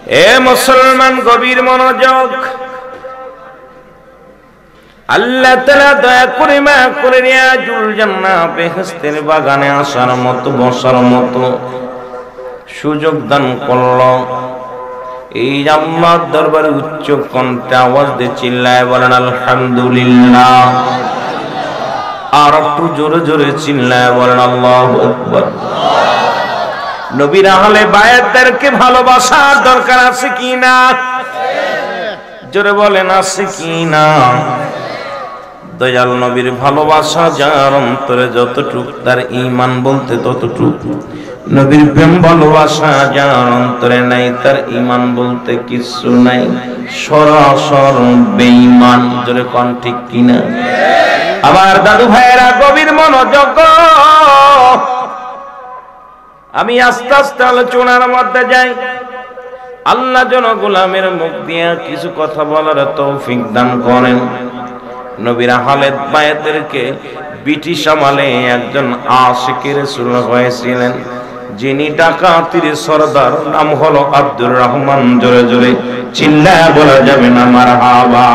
এ মুসলমান গভীর মনোযোগ। আল্লাহ তাআলা দয়া করে মায়া করে রিয়াজুল জান্নাহ বেহেশতের বাগানে আসার মতো বসার মতো সুযোগ দান করল। এই আল্লাহর দরবারে উচ্চ কণ্ঠে আওয়াজ দিয়ে চিল্লায় বলেন আলহামদুলিল্লাহ। আর একটু জোরে জোরে চিল্লায় বলেন আল্লাহু আকবার। নবীর আহলে বায়াতদেরকে ভালোবাসার দরকার আছে কি না? জোরে বলেন আছে কি না? দয়াল নবীর ভালোবাসা যার অন্তরে যতটুক তার ঈমান বলতে ততটুক। নবীর প্রেম ভালোবাসা যার অন্তরে নাই তার ঈমান বলতে কিছু নাই, সরাসর বেঈমান। জোরে কোন ঠিক কিনা? আমার দাদু ভাইয়েরা গভীর মনোযোগ। আমি আস্তে আস্তে আলোচনার মধ্যে যাই। আল্লাহ যেন গোলামের মুখ দিয়ে কিছু কথা বলার তৌফিক দান করেন। নবীর আহলে বায়াতদেরকে ব্রিটিশ আমলে একজন আশিকে রাসূল হয়েছিলেন, যিনি ডাকাতির সরদার, নাম হলো আব্দুর রহমান। জোরে জোরে চিল্লায়া বলা যাবে না মারহাবা।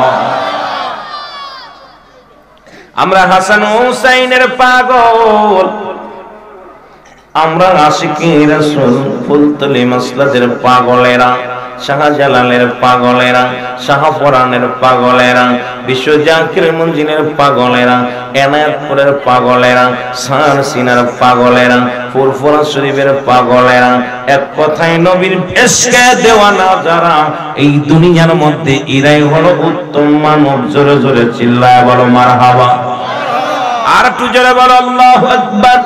আমরা হাসান হুসাইনের পাগল, আমরা আশিকে রাসূল, ফুলতলি মাসলাদের পাগলেরা, শাহজালালের পাগলেরা, শাহপরানের পাগলেরা, বিশ্ব জাকির মঞ্জিনের পাগলেরা, এনায়েতপুরের পাগলেরা, সারসিনার পাগলেরা, ফুরফুরা শরীফের পাগলেরা, এক কথায় নবীর ইশকে দেওয়ানা যারা এই দুনিয়ার মধ্যে, এরাই হলো উত্তম মানব। জোরে জোরে চিল্লায় বলো মারহাবা। আর একটু জোরে বলো আল্লাহু আকবার।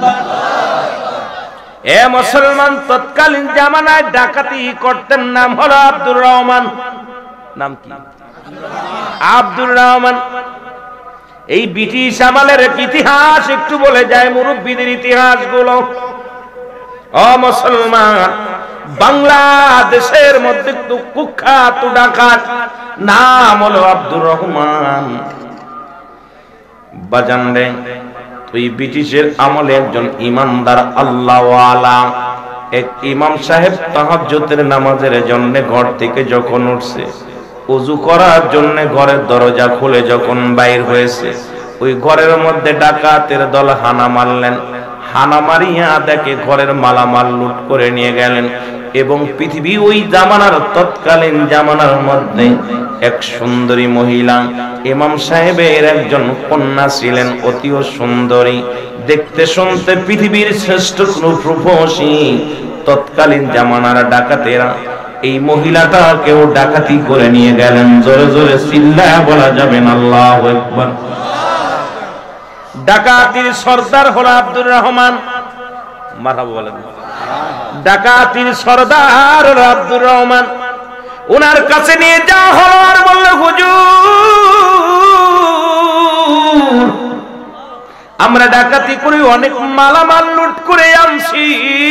এ মুসলমান, তৎকালীন জামানায় ডাকাতি করতেন, নাম হলো আব্দুর রহমান। নাম কি? আব্দুর রহমান। এই ব্রিটিশ আমলের ইতিহাস একটু বলে যায়, মুরব্বীদের ইতিহাস গুলো। ও মুসলমান, বাংলাদেশের মধ্যে কুখ্যাত ডাকাত নাম হলো আব্দুর রহমান। বাজান রে, ওই ব্রিটিশের আমলে একজন ইমানদার আল্লাহওয়ালা এক ইমাম সাহেব তাহাজ্জুদের নামাজের জন্য ঘর থেকে যখন উঠছে, ওযু করার জন্য ঘরের দরজা খুলে যখন বাইর হয়েছে, ওই ঘরের মধ্যে ডাকাতের দল হানা মারলেন। হানা মারিয়া দেখে ঘরের মালামাল লুট করে নিয়ে গেলেন। এবং পৃথিবী ওই জামানার, তৎকালীন জামানার মধ্যে এক সুন্দরী মহিলা, ইমাম সাহেবের একজন কন্যা ছিলেন, অতিও সুন্দরী, দেখতে শুনতে পৃথিবীর শ্রেষ্ঠ রূপসী। তৎকালীন জামানার ডাকাতেরা এই মহিলাটাকেও ডাকাতি করে নিয়ে গেলেন। জোরে জোরে চিল্লায়া বলা যাবে না আল্লাহু আকবার। ডাকাতির সর্দার হলো আব্দুর রহমান। মারহাবা বলেন। ডাকাতির সর্দার হলো আব্দুর রহমান। ওনার কাছে নিয়ে যাওয়া হলো, আর বলল হুজুর, আমরা ডাকাতি করে অনেক মালামাল লুট করে আনছি,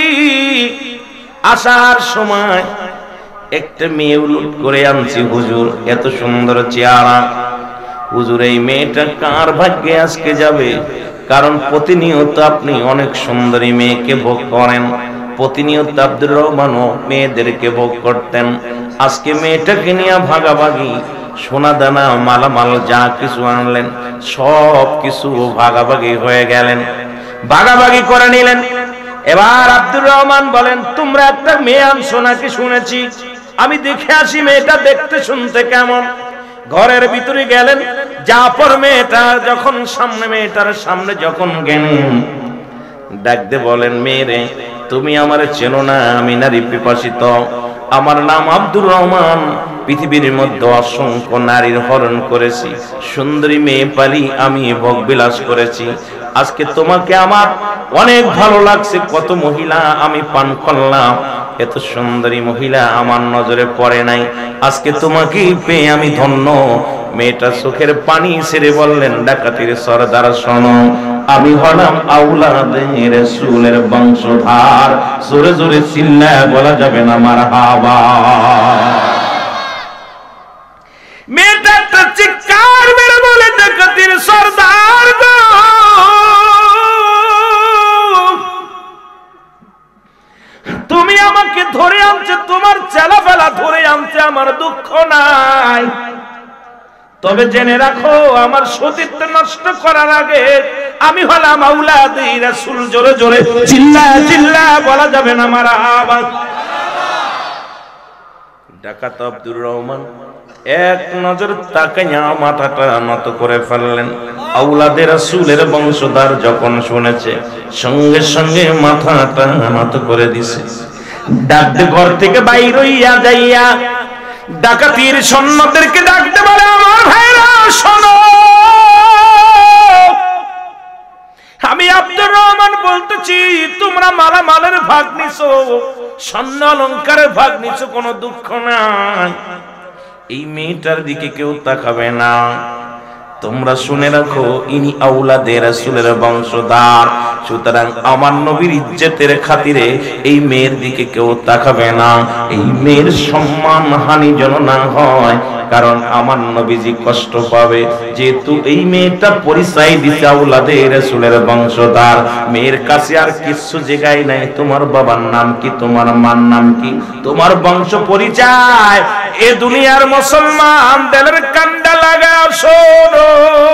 আসার সময় একটা মেয়ে লুট করে আনছি হুজুর, এত সুন্দর চেহারা। হুজুর, এই মেয়েটা কার ভাগ্যে আজকে যাবে? কারণ প্রতিনিয়ত আপনি অনেক সুন্দরী মেয়েকে ভোগ করেন, প্রতিনিয়ত আব্দুর রহমানও মেয়েদেরকে ভোগ করতেন। আজকে মেয়েটাকে নিয়ে ভাগাভাগি, সোনা দানা মালামাল যা কিছু আনলেন সব কিছু ভাগাভাগি হয়ে গেলেন, ভাগাভাগি করে নিলেন। এবার আব্দুর রহমান বলেন, তোমরা একটা মেয়ে আনছো নাকি শুনেছি, আমি দেখে আসি মেয়েটা দেখতে শুনতে কেমন। ঘরের ভিতরে গেলেন, জাফর মেয়েটা যখন সামনে, মেয়েটার সামনে যখন গেলেন, ডাকতে বলেন, মেয়েরে তুমি আমারে চেনো না? আমি নারী পিপাসিত, আমার নাম আব্দুর রহমান। পৃথিবীর মধ্যে অসংখ্য নারীর হরণ করেছি, সুন্দরী মেয়ে পালি আমি ভোগ বিলাস করেছি। আজকে তোমাকে আমার অনেক ভালো লাগছে, কত মহিলা আমি পান করলাম, এত সুন্দরী মহিলা আমার নজরে পড়ে নাই, আজকে তোমাকে পেয়ে আমি ধন্য। মেয়েটা চোখের পানি ছেড়ে বললেন, ডাকাতির সরদার শোনো, আমি হলাম আওলাদে রাসূলের বংশধর। জোরে জোরে চিল্লায়া বলা যাবে না মারহাবা। মেয়েটা একটা চিৎকার মেরে বলে, ডাকাতির সরদার গো, তুমি আমাকে ধরে আনছে, তোমার চেলাফেলা তবে জেনে রাখো আমার সতীত্ব নষ্ট করার আগে আমি হলাম আওলাদে রাসূল। জোরে জোরে চিল্লা চিল্লা বলা যাবে না মারহাবা। ডাকাত আব্দুর রহমান এক নজর তাকাইয়া মাথাটা নত করে ফেললেন। আওলাদে রাসূলের বংশধর যখন শুনেছে সঙ্গে সঙ্গে মাথাটা নত করে দিছে। ডাকতে ঘর থেকে বাইর হইয়া যাইয়া ডাকাতির সৈন্যদেরকে ডাকতে বলে, আমার ভাইরা শোনো, আমি আব্দুর রহমান বলতেছি, তোমরা মালামালের ভাগ নিছো, স্বর্ণ অলংকারের ভাগ নিছো, কোনো দুঃখ নাই। এই মেয়েটার দিকে কেউ তাকাবে না। তোমরা শুনে রাখো, ইনি আওলাদে রাসূলের বংশধর, সুতরাং আমার নবীর ইজ্জতের খাতিরে এই মেয়ের দিকে কেউ তাকাবে না। এই মেয়ের সম্মান হানি যেন না হয়, কারণ আমার নবীজি কষ্ট পাবে। যেহেতু এই মেয়েটা পরিচয় দিতে আওলাদে রাসূলের বংশধর, মেয়ের কাছে আর কিছু জায়গায় নাই। তোমার বাবার নাম কি, তোমার মার নাম কি, তোমার বংশ পরিচয়। এ দুনিয়ার মুসলমান দেলের কান্ডা লাগা শোনো।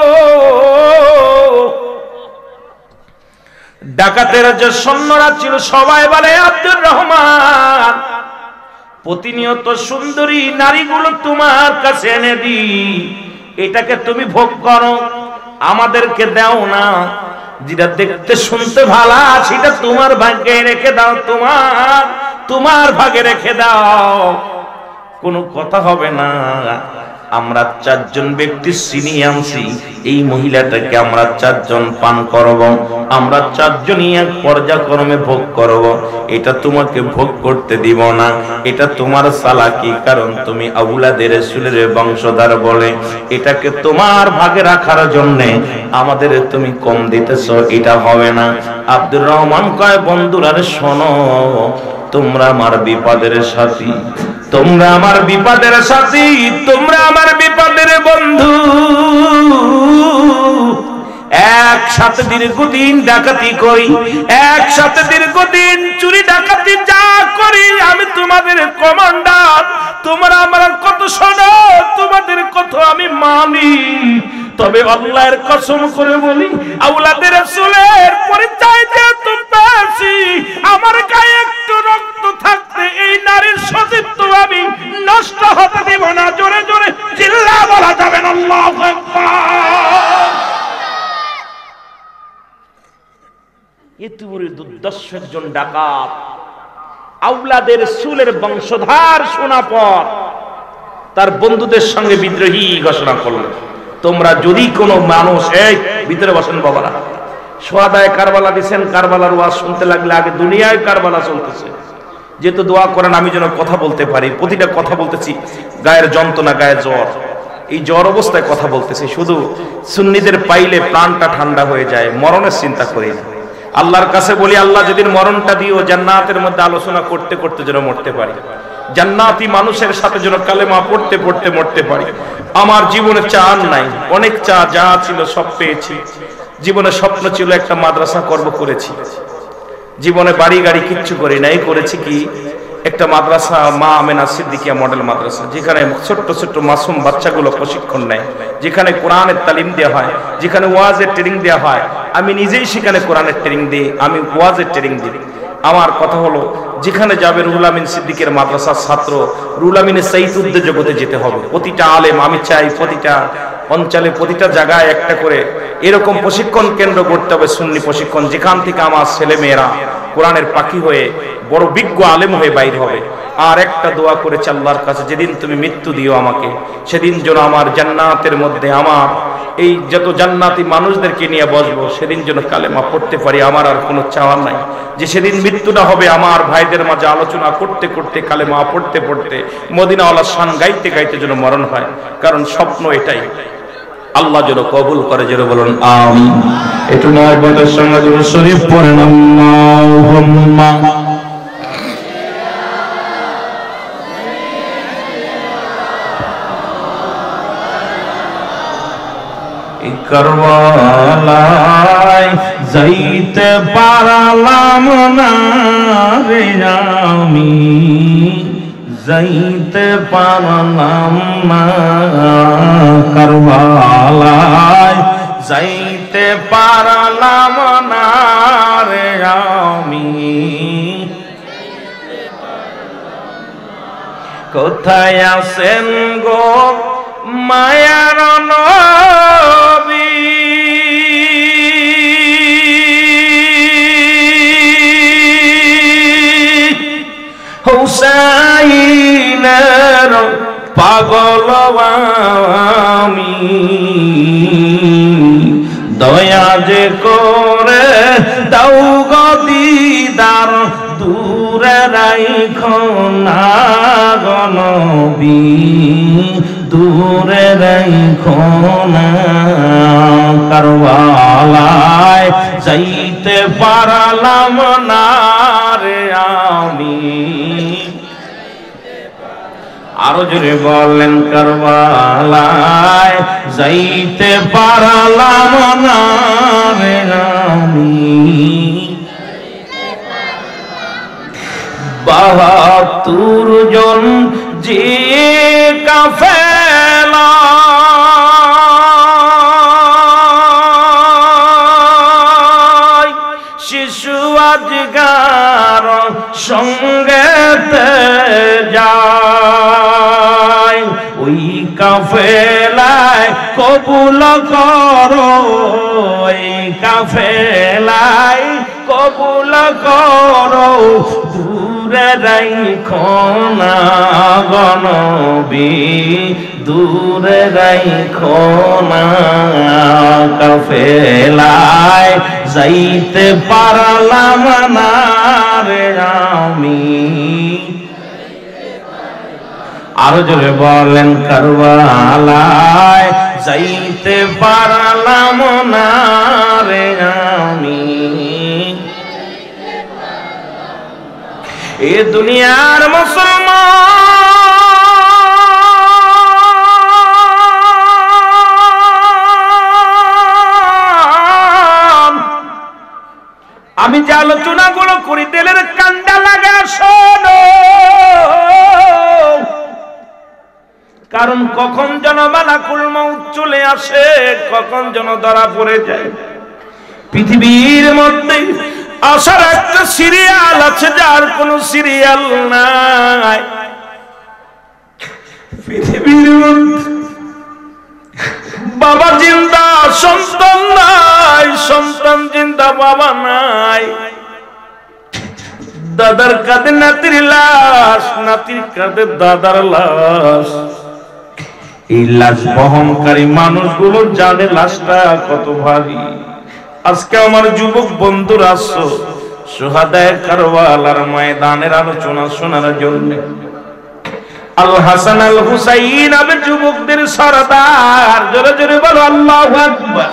ডাকাতের যে সৈন্যরা ছিল সবাই বলে, আব্দুর রহমান প্রতিনিয়ত সুন্দরী নারীগুলো তোমার কাছে এনে দি, এটাকে তুমি ভোগ করো, আমাদেরকে দাও না। যেটা দেখতে শুনতে ভালো সেটা তোমার ভাগ্যে রেখে দাও, তোমার ভাগে রেখে দাও, কোনো কথা হবে না। আমরা চারজন ব্যক্তি চিনি আনছি, এই মহিলাটাকে আমরা চারজন পান করব, আমরা চারজনই এক পর্যায়ক্রমে ভোগ করব। এটা তোমাকে ভোগ করতে দিব না, এটা তোমার চালাকি, কারণ তুমি আওলাদে রাসূলের বংশধর বলে এটাকে তোমার ভাগে রাখার জন্য আমাদের তুমি কম দিতেছো, এটা হবে না। আব্দুর রহমান কয়, বন্ধুরা শোনো, তোমরা আমার বিপদের সাথী, তোমরা আমার বিপদের সাথী, তোমরা আমার বিপদের বন্ধু। একসাথে দীর্ঘদিন ডাকাতি করি, একসাথে দীর্ঘদিন চুরি ডাকাতি যা করি, আমি তোমাদের কমান্ডার, তোমরা আমার কত শোনো, তোমাদের কত আমি মানি। তবে আল্লাহর কসম করে বলি, আওলাদে রাসূলের পরিচয় যেহেতু পেয়েছি, আমার গায়ে একটু রক্ত থাকতে এই নারীর সতীত্ব আমি নষ্ট হতে দেব না। জোরে জোরে চিল্লা বলা যাবে না আল্লাহু আকবার। এত বড় দুর্দর্শ একজন ডাকাত আওলাদে রাসূলের বংশধর শোনা পর তার বন্ধুদের সঙ্গে বিদ্রোহী ঘোষণা করলেন। তোমরা যদি কোনো মানুষ, এই ভিতরে বসেন বাবারা, সোহাদায়ে কারবালা দিছেন, কারবালার ওয়াজ শুনতে লাগলে আগে দুনিয়ায় কারবালা চলতেছে, যেহেতু দোয়া করেন আমি যেন কথা বলতে পারি। প্রতিটা কথা বলতেছি গায়ের যন্ত্রণা, গায়ে জ্বর, এই জ্বর অবস্থায় কথা বলতেছি। শুধু সুন্নিদের পাইলে প্রাণটা ঠান্ডা হয়ে যায়, মরণের চিন্তা করি না। আল্লাহর কাছে বলি, আল্লাহ যদি মরণটা দিও, জান্নাতের মধ্যে আলোচনা করতে করতে যেন মরতে পারি, জান্নাতি মানুষের সাথে যেন কালেমা পড়তে পড়তে মরতে পারি। আমার জীবনে চান নাই, অনেক চা যা ছিল সব পেয়েছি। জীবনে স্বপ্ন ছিল একটা মাদ্রাসা করব, করেছি। জীবনে বাড়ি গাড়ি কিচ্ছু করি নাই, করেছি কি একটা মাদ্রাসা, মা আমেনা সিদ্দিকিয়া মডেল মাদ্রাসা, যেখানে ছোট্ট ছোট্ট মাসুম বাচ্চাগুলো প্রশিক্ষণ নেয়, যেখানে কোরআনের তালিম দেওয়া হয়, যেখানে ওয়াজের ট্রেনিং দেওয়া হয়। আমি নিজেই সেখানে কোরআনের ট্রেনিং দিই, আমি ওয়াজের ট্রেনিং দিই। আমার কথা হলো, যেখানে যাবে রুহুল আমিন সিদ্দিকের মাদ্রাসার ছাত্র, রুহুল আমিনের সাইয়্যিদুদ্দের জগতে যেতে হবে। প্রতিটা আলেম, আমি চাই প্রতিটা অঞ্চলে প্রতিটা জায়গায় একটা করে এরকম প্রশিক্ষণ কেন্দ্র করতে হবে, সুন্নি প্রশিক্ষণ, যেখান থেকে আমার ছেলে মেয়েরা কোরআনের পাখি হয়ে বড় বিজ্ঞ আলেম হয়ে বাইর হবে। আর একটা দোয়া করেছি আল্লাহর কাছে, যেদিন তুমি মৃত্যু দিও আমাকে, সেদিন যেন আমার জান্নাতের মধ্যে আমার এই যত জান্নাতি মানুষদেরকে নিয়ে বসবো, সেদিন যেন কালেমা পড়তে পারি। আমার আর কোনো চাওয়া নাই যে সেদিন মৃত্যুটা হবে আমার ভাইদের মাঝে আলোচনা করতে করতে, কালেমা পড়তে পড়তে, মদিনাওয়ালার শান গাইতে গাইতে যেন মরণ হয়। কারণ স্বপ্ন এটাই, আল্লাহ যেন কবুল করে, যেন বলুন আমিন। একটু মহব্বতের সঙ্গে যেন শরীফ পড়েন আল্লাহুম্মা। কারবালায় যাইতে পারলাম না রে আমি, যাইতে পারলাম না কারবালায়, যাইতে পারলাম না রে আমি। কোথায় আছেন গো মায়ার নবী, হুসাইনের পাগল আমি, দয়া যে করে দাও গো দিদার, দূরে রাইখো না গো নবী, দূরে রাইখো না। কারবালায় যাইতে পারলাম না রে আমি। আরো জোরে বলেন, কারবালায় যাইতে পারলাম না রে আমি। ৭২ জন যে কাফেলা, শিশু আজগার সঙ্গেতে যায়, ওই কাফেলায় কবুল করো, ওই কাফেলায় কবুল করো, দূরে রাইখো না গো নবী, দূরে রাইখো না। কাফেলায় যাইতে পারলাম না রে আমি। আরো জোরে বলেন, কারবালায় যাইতে পারলাম না রে আমি। এ দুনিয়ার মুসলমান, আমি যে আলোচনা গুলো করি দিলের কান্ডা লাগা শোনো, কারণ কখন যেন মালাকুল মউত চলে আসে, কখন যেন ধরা পড়ে যায়। পৃথিবীর মধ্যে আসার একটা সিরিয়াল আছে, যার কোন সিরিয়াল নাই। পৃথিবীর মধ্যে বাবা জিন্দা, সন্তান নাই, সন্তান জিন্দা, বাবা নাই। দাদার কাঁধে নাতির লাশ, নাতির কাঁধে দাদার লাশ। এই লাশ বহনকারী মানুষগুলো জানে লাশটা কত ভারী। আজকে আমার যুবক বন্ধুরা আসছো শুহাদায়ে কারবালার ময়দানের আলোচনা শোনার জন্য। আল হাসান আল হুসাইন হবে যুবকদের সরদার। জোরে জোরে বলো আল্লাহু আকবার।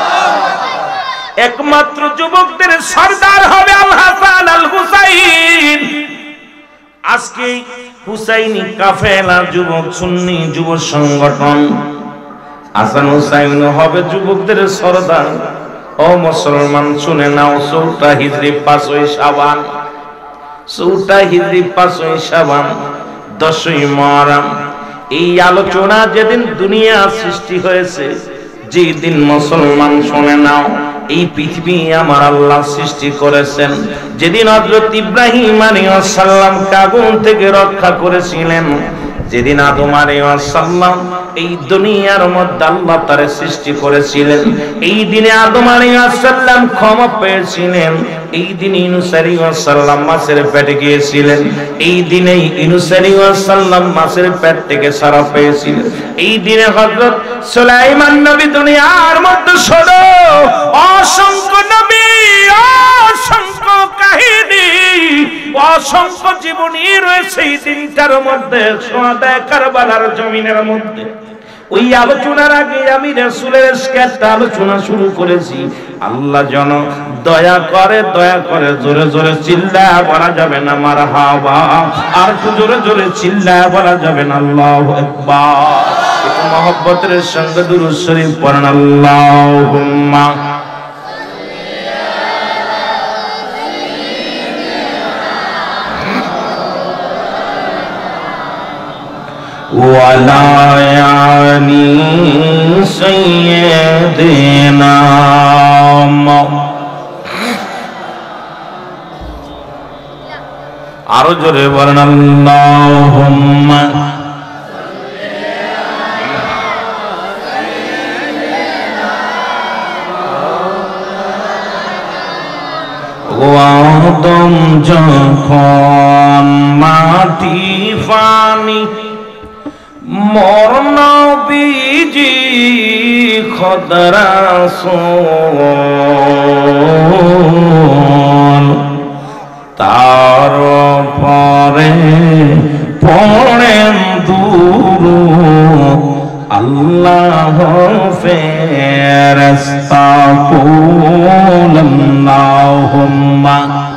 একমাত্র যুবকদের সরদার হবে আল হাসান আল হুসাইন। আজকে হুসাইনি কাফেলা, যুবক সুন্নি যুব সংগঠন, হাসান হুসাইন হবে যুবকদের সরদার। ও মুসলমান শুনে নাও, 14 হিজরি 5ই শাবান, 14 হিজরি 5ই শাবান, 10ই মুহররম। এই আলোচনা যেদিন দুনিয়া সৃষ্টি হয়েছে, যেদিন মুসলমান শুনে নাও, এই পৃথিবী আমার আল্লাহ সৃষ্টি করেছেন। যেদিন হযরত ইব্রাহিম আলাইহিস সালাম আগুন থেকে রক্ষা করেছিলেন, যেদিন আদম আলাইহিস সালাম এই দুনিয়ার মধ্যে আল্লাহ তারে সৃষ্টি করেছিলেন, এই দিনে আদম আলাইহিস সালাম ক্ষমা পেয়েছিলেন। এই দিনে ইউনূস আলাইহিস সালাম মাছের পেটে গিয়েছিলেন। এই দিনে ইউনূস আলাইহিস সালাম মাছের পেট থেকে ছাড়া পেয়েছিলেন। এই দিনে হযরত সুলাইমান নবী দুনিয়ার মধ্যে শোনো, অসংখ্য নবী, অসংখ্য কাহিনী, অসংখ্য জীবনী রয়েছে এই দিনটার মধ্যে, শুহাদায়ে কারবালার জমিনের মধ্যে। ওই আলোচনার আগে আমি রাসূলের একটা আলোচনা শুরু করেছি। আল্লাহ যেন দয়া করে, দয়া করে জোরে জোরে চিল্লায়া বলা যাবে না মারহাবা, আর একটু জোরে জোরে চিল্লায়া বলা যাবে না আল্লাহু আকবার। একটু মহব্বতের সঙ্গে দুরূদ শরীফ পড়েন, আল্লাহুম্মা وعلى آل سيدنا আরো জোরে বলেন আল্লাহুম্মা আদম যখন মাটি পানি মোর নবীজি খোদা রাসূল তার পরে পড়েন দুরূদ আল্লাহ ফেরেশতা কুল আল্লাহুম্মা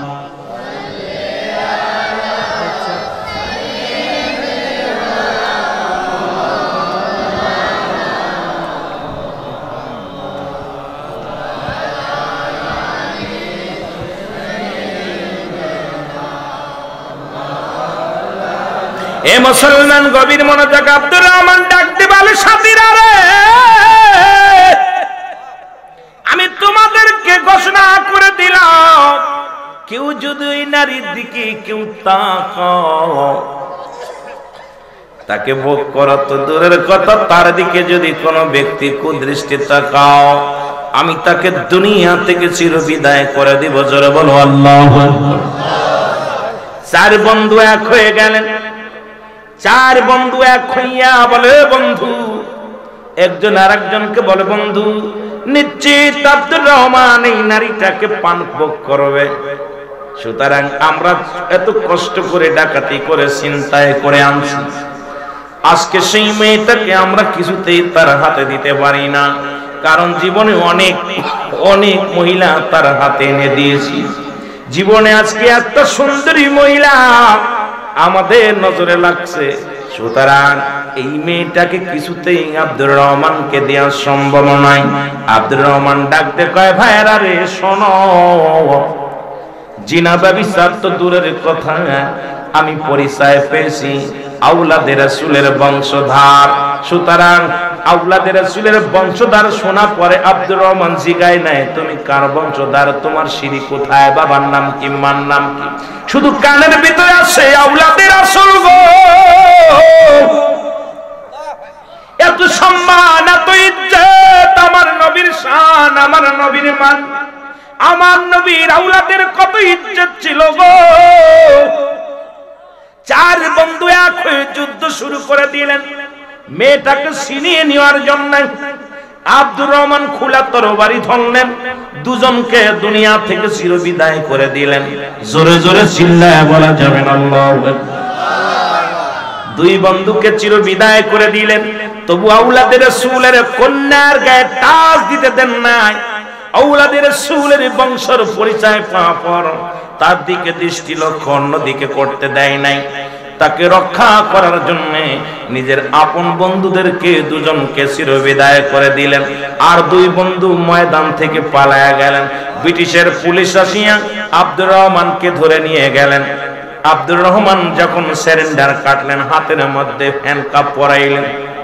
এ মুসলমান গভীর মনোযোগ আব্দুর রহমান ডাক দিবালে সাথীরা রে আমি তোমাদেরকে ঘোষণা করে দিলাম কেউ যদি ওই নারীর দিকে কেউ তাকাও তাকে ভোগ করা তো দূরের কথা তার দিকে যদি কোনো ব্যক্তি কুদৃষ্টি তাকাও আমি তাকে দুনিয়া থেকে চিরবিদায় করে দিব জোরে বলো আল্লাহু আকবার চার বন্ধু এক হয়ে গেলেন চার বন্ধু এক হইয়া বলে বন্ধু একজন আরেকজনকে বলে বন্ধু নিশ্চিত আব্দুর রহমান এই নারীটাকে পান ভোগ করবে সুতরাং আমরা এত কষ্ট করে ডাকাতি করে চিন্তায় করে আনছি আজকে সেই মেয়েটাকে আমরা কিছুতেই তার হাতে দিতে পারি না কারণ জীবনে অনেক অনেক মহিলা তার হাতে এনে দিয়েছি জীবনে আজকে এত সুন্দরী মহিলা আমাদের নজরে লাগছে সুতরাং এই মেয়েটাকে কিছুতেই আব্দুর রহমানকে দেওয়া সম্ভব নয় আব্দুর রহমান ডাকতে কয় ভাইরা রে শোনো জিনা ব্যভিচার তো দূরের কথা আমি পরিচয় পেয়েছি আওলাদে রাসূলের বংশধর সুতরাং আওলাদে রাসূলের বংশধর শোনা পরে আব্দুর রহমান জিগায় নাই তুমি কার বংশধর তোমার সিঁড়ি কোথায় বাবার নাম কি মার নাম কি শুধু কানের ভিতরে আছে আওলাদে রাসূল গো এত সম্মান এত ইজ্জত আমার নবীর শান আমার নবীর মান আমার নবীর আওলাদের কত ইজ্জত ছিল গো চার বন্ধু এক হয়ে যুদ্ধ শুরু করে দিলেন মেয়েটাকে ছিনিয়ে নেওয়ার জন্য আব্দুর রহমান খোলা তরবারি ধরলেন দুজনকে দুনিয়া থেকে চিরবিদায় করে দিলেন জোরে জোরে চিল্লায় বলা যাবে না আল্লাহু আকবার দুই বন্ধুকে চিরবিদায় করে দিলেন তবু আওলাদের রাসূলের কন্যার গায়ে টাচ দিতে দেন নাই আওলাদের রাসূলের বংশের পরিচয় পাওয়ার পর তার দিকে দৃষ্টি লক্ষ্য অন্যদিকে করতে দেয় নাই তাকে রক্ষা করার জন্য নিজের আপন বন্ধুদেরকে দুজনকে চিরবিদায় করে দিলেন আর দুই বন্ধু ময়দান থেকে পালায়া গেলেন ব্রিটিশের পুলিশ আসিয়া আব্দুর রহমানকে ধরে নিয়ে গেলেন আব্দুর রহমান যখন সারেন্ডার কাটলেন হাতের মধ্যে হ্যান্ডকাপ পরাইলেন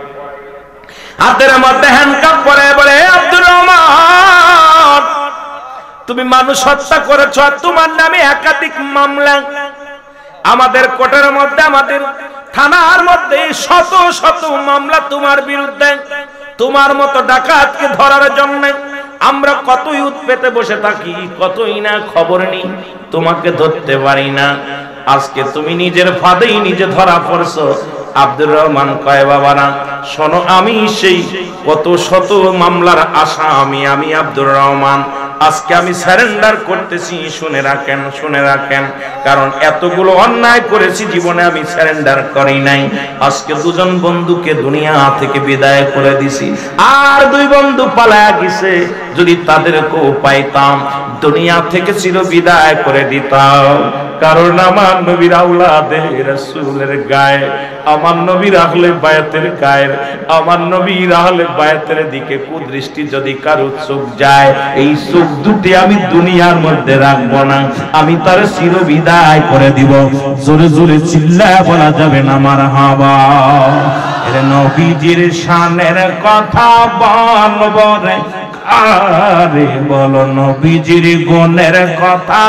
হাতের মধ্যে হ্যান্ডকাপ পরায় বলে আব্দুর রহমান তুমি মানুষ হত্যা করেছ তোমার নামে একাধিক মামলা আমাদের কোর্টের মধ্যে আমাদের থানার মধ্যে শত শত মামলা তোমার বিরুদ্ধে তোমার মতো ডাকাতকে ধরার জন্য আমরা কতই উৎপেতে বসে থাকি কতই না খবর নেই তোমাকে ধরতে পারি না আজকে তুমি নিজের ফাঁদেই নিজে ধরা পড়ছো আব্দুর রহমান কয় বাবারা শোনো আমি সেই কত শত মামলার আসামি আমি আব্দুর রহমান আজকে আমি সারেন্ডার করতেছি শুনে রাখেন কারণ এতগুলো অন্যায় করেছি জীবনে আমি সারেন্ডার করি নাই আজকে দুজন বন্ধুকে দুনিয়া থেকে বিদায় করে দিছি আর দুই বন্ধু পালায়া গেছে যদি তাদেরকেও পাইতাম দুনিয়া থেকে চির বিদায় করে দিতাম কারণ আমার নবীর আওলাদে রাসূলের গায়ে আমার নবীর আহলে বায়াতের গায়ে আমার নবীর আহলে বায়াতের দিকে কুদৃষ্টি যদি কারো চোখ যায় এই চোখ দুটি আমি দুনিয়ার মধ্যে রাখবো না আমি তার চির বিদায় করে দিব জোরে জোরে চিল্লায় বলা যাবে না মারহাবা নবীজির শানের কথা বলবো রে আরে বলো নবীজির গুণের কথা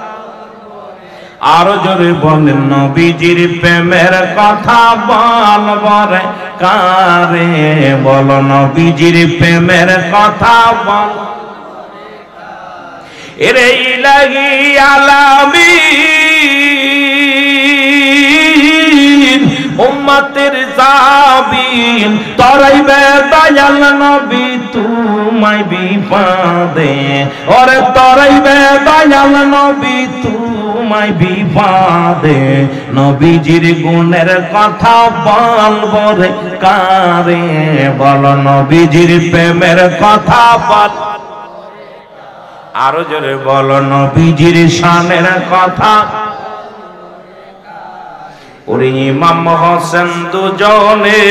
আরো জোরে বলেন নবীজির প্রেমের কথা বলবো রে কারে বলো নবীজির প্রেমের কথা বল এরে ইলাহি আলামিন উম্মতের জাবিন তরাইবে দয়াল নবী তোমায় বিপদে ওরে তরাইবে দয়াল নবী তোমায় বিপদে নবীজির গুণের কথা বলবো রে কারে বলো নবীজির প্রেমের কথা বল আরো জোরে বলো নবীজির শানের কথা ওরে ইমাম হোসেন দুজনে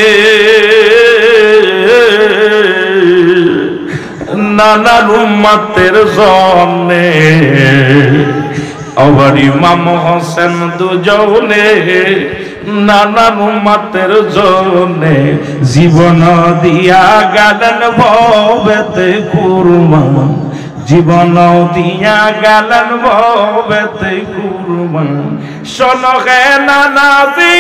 নানা উম্মতের জন্যে আবার ইমাম হোসেন দুজনে নানা উম্মতের জন্যে জীবন দিয়া গেলেন ভবেতে কুরবান জীবন দিয়া গেলেন ভবেতে কুরবান শোনো হে নানাজি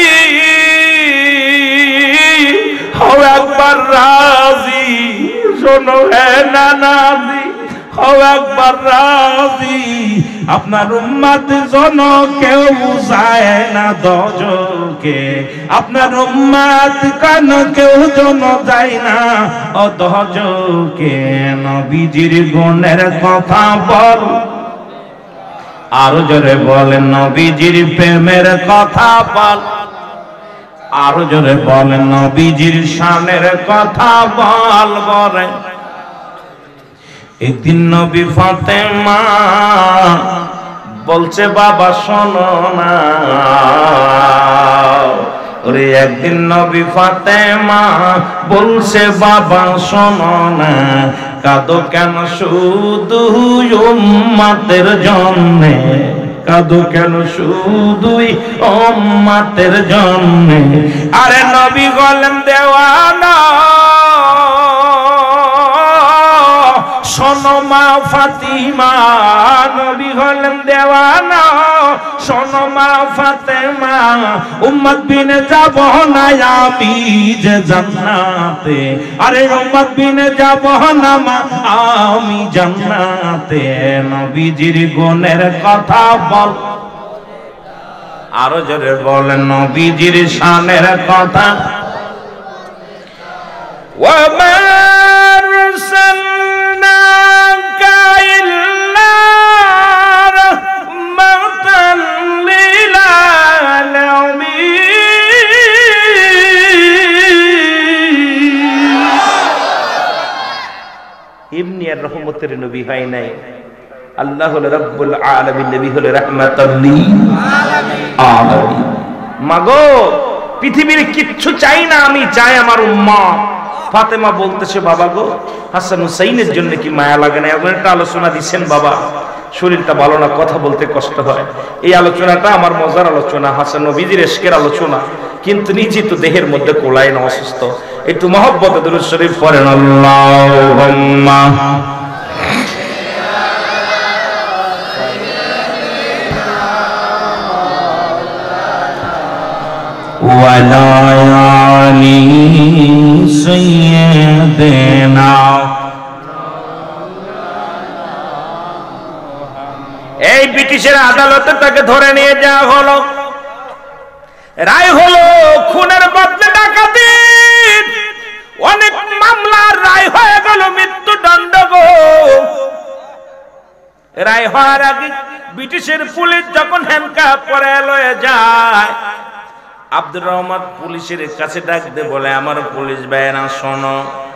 হও একবার রাজি শোনো হে নানাজি হও একবার রাজি আপনার উম্মত জন কেউ যায় না দজকে আপনার উম্মত কেন কেউ জন যায় না ও দজকে নবীজির গুণের কথা বল আরো জোরে বলেন নবীজির প্রেমের কথা বল আরো জোরে বলেন নবীজির শানের কথা বল বলে একদিন নবী ফাতেমা বলছে বাবা শোনো না ওরে একদিন নবী ফাতেমা বলছে বাবা শোনো না কাঁদো কেন শুধু উম্মতের জন্যে কাঁদো কেন শুধুই উম্মতের জন্যে আরে নবী বলেন দেওয়ানা শোনো মা ফাতিমা নবী হলেন দেওয়ানা শোনো মা ফাতেমা উম্মত বিনে যাব না আমি যে জান্নাতে আরে উম্মত বিনে যাব না মা আমি জান্নাতে নবীজির গুণের কথা বল আরো জোরে বলেন নবীজির শানের কথা ওয়া মা এমনি আর রহমতের নবী হয় নাই আল্লাহ হলো রব্বুল আলামিন নবী হলো রাহমাতুল লিল আলামিন মাগো পৃথিবীর কিচ্ছু চাই না আমি চাই আমার উম্মত ফাতেমা বলতেছে বাবা গো হাসান হুসাইনের জন্য কি মায়া লাগে না এমন একটা আলোচনা দিচ্ছেন বাবা শরীরটা ভালো না কথা বলতে কষ্ট হয় এই আলোচনাটা আমার মজার আলোচনা হাসান নবীজির ইশকের আলোচনা কিন্তু নিজে তো দেহের মধ্যে কোলায় না অসুস্থ একটু মহব্বতে দুরূদ শরীফ পড়েন আল্লাহুম্মা ওয়া লা আলি সাইয়্যিদিনা এই ব্রিটিশের আদালতে তাকে ধরে নিয়ে যাওয়া হলো রায় হলো খুনের বদলে ডাকাতি অনেক মামলার রায় হয়ে গেল মৃত্যুদণ্ড গো রায় হওয়ার আগে ব্রিটিশের পুলিশ যখন হ্যান্ডকাফ করে লয়ে যায় আব্দুর রহমান পুলিশের কাছে ডাক দিয়ে বলে আমার পুলিশ ভাইরা শোনো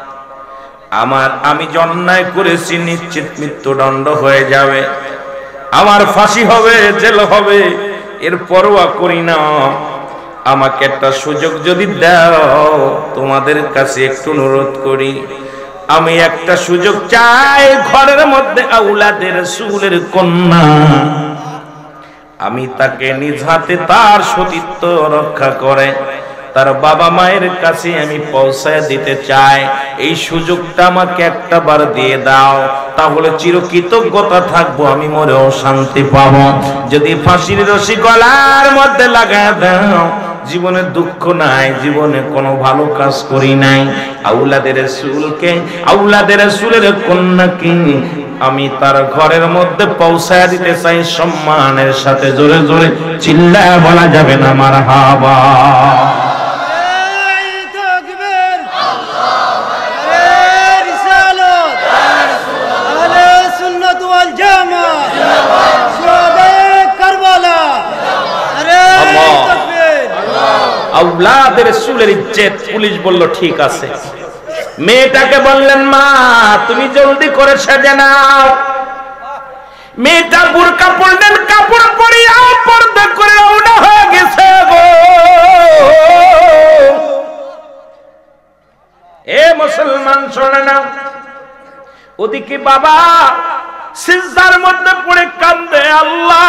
আমি অন্যায় করেছি নিশ্চিত মৃত্যুদণ্ড হয়ে যাবে আমার ফাঁসি হবে জেল হবে এর পরোয়া করি না আমাকে একটা সুযোগ যদি দাও তোমাদের কাছে একটু অনুরোধ করি আমি একটা সুযোগ চাই ঘরের মধ্যে আউলাদে রাসূলের কন্যা আমি তাকে নিজ হাতে তার সতীত্ব রক্ষা করে তার বাবা মায়ের কাছে আমি পৌঁছায় দিতে চাই, এই সুযোগটা আমাকে একটা বার দিয়ে দাও, তাহলে চিরকৃতজ্ঞতা থাকবো, আমি মরেও শান্তি পাবো। যদি ফাঁসির রশি গলার মধ্যে লাগায় দাও, জীবনে দুঃখ নাই, জীবনে কোনো ভালো কাজ করি নাই, আওলাদের রাসূলকে, আওলাদের রাসূলের কন্যাকে আমি তার ঘরের মধ্যে পৌঁছায় দিতে চাই সম্মানের সাথে। জোরে জোরে চিল্লায় বলা যাবে না মারহাবা। আওলাদের রাসূলের ইজ্জত। পুলিশ বলল ঠিক আছে। মেয়েটাকে বললেন মা তুমি জলদি করে সেজে নাও। মেয়েটা বুরকা পরলেন, কাপড় পরিয়া পর্দা করে রওনা হয়ে গেছে গো। এ মুসলমান শোনে না, ওদিকে বাবা সিজদার মধ্যে পড়ে কান্দে, আল্লাহ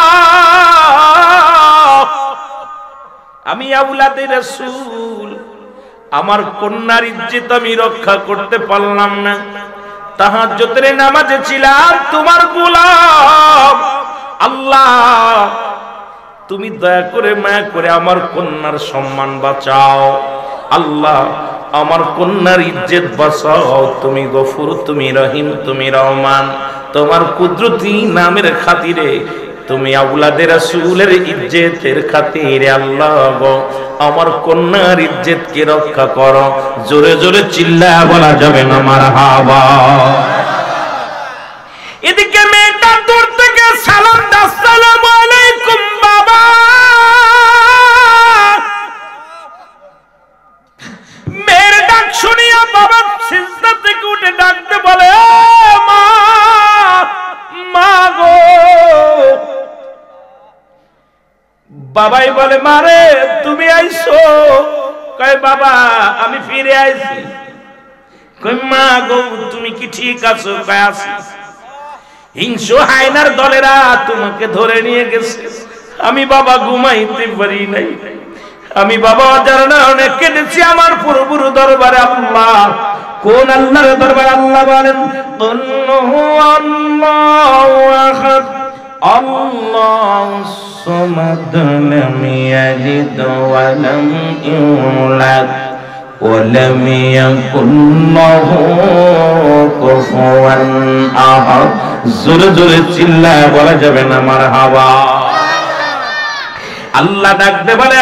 আমি আওলাদের রাসূল, আমার কন্যার ইজ্জত আমি রক্ষা করতে পারলাম না। তাহাজ্জুদের নামাজে ছিলাম, তোমার গোলাম, আল্লাহ তুমি দয়া করে মায়া করে আমার কন্যার সম্মান বাঁচাও। আল্লাহ আমার কন্যার ইজ্জত বাঁচাও। তুমি গফুর, তুমি রহিম, তুমি রহমান। তোমার কুদরতি নামের খাতিরে, তুমি আওলাদের রাসূলের ইজ্জতের খাতিরে আল্লাহ গো আমার কন্যার ইজ্জতকে রক্ষা করো। জোরে জোরে চিল্লায়া বলা যাবে না মারহাবা। এদিকে মেয়েটা দূর থেকে সালাম দাও, আসসালামু আলাইকুম বাবা। মেয়ের ডাক শুনিয়া বাবা সিজদা থেকে উঠে ডাকতে বলে মা, মা গো। বাবাই বলে মারে তুমি আইছো? কয় বাবা আমি ফিরে আইছি। কই মা গো তুমি কি ঠিক আছো? কয় আছি। হিংস্র হায়নার দলেরা তোমাকে ধরে নিয়ে গেছে, আমি বাবা ঘুমাইতে পারি নাই, আমি বাবা অজানা অনেক কেঁদেছি আমার প্রভুর দরবারে। আল্লাহ কোন আল্লাহর দরবারে? আল্লাহ বলেন আল্লাহু আহাদ আল্লাহুস সামাদ লাম ইয়ালিদ ওয়া লাম ইউলাদ ওয়া লাম ইয়াকুল লাহু কুফুয়ান আহাদ। জোরে জোরে চিল্লায় বলা যাবে না মারহাবা। আল্লাহ ডাকতে বলে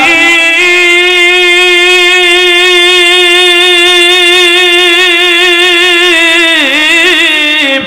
হাবিব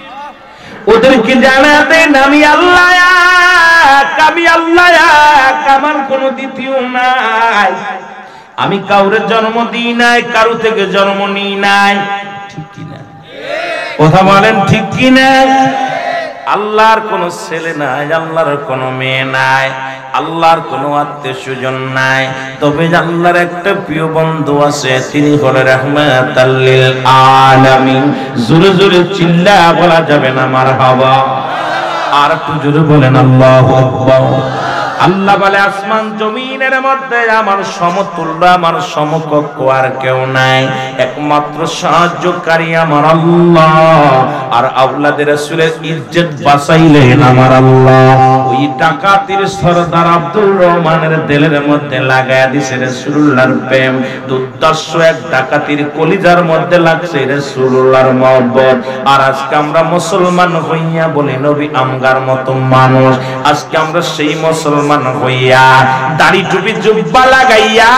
ওদেরকে জানাতেন আমি আল্লাহ এক, আমি আল্লাহ এক, আমার কোনো দ্বিতীয় নাই। আমি কাউরে জন্ম দিই নাই, কারো থেকে জন্ম নিই নাই। ঠিক কিনা? কথা বলেন ঠিক কিনা? আল্লাহর কোনো ছেলে নাই, আল্লাহর কোনো মেয়ে নাই, আল্লাহর কোনো আত্মীয় স্বজন নাই, তবে আল্লাহর একটা প্রিয় বন্ধু আছে, তিনি হলেন রাহমাতাল লিল আলামিন। জোরে জোরে চিল্লায়া বলা যাবে না মারহাবা। আর একটু জোরে বলেন আল্লাহু আকবার। আল্লাহ বলে আসমান জমিনের মধ্যে আমার সমতুল্য, আমার সমকক্ষ আর কেউ নাই, একমাত্র সাহায্যকারী আমার আল্লাহ। আর আওলাদের রাসূলের ইজ্জত বাঁচাইলেন আমার আল্লাহ। ওই ডাকাতির সরদার আব্দুর রহমানের দিলের মধ্যে লাগায়া দিছে রাসূলুল্লাহর প্রেম। দুর্দর্শ এক ডাকাতির কলিজার মধ্যে লাগছে রাসূলুল্লাহর মহব্বত। আর আজকে আমরা মুসলমান হইয়া বলি নবী আমগার মতো মানুষ। আজকে আমরা সেই মুসলমান হইয়া দাড়ি টুপি জুব্বা লাগাইয়া,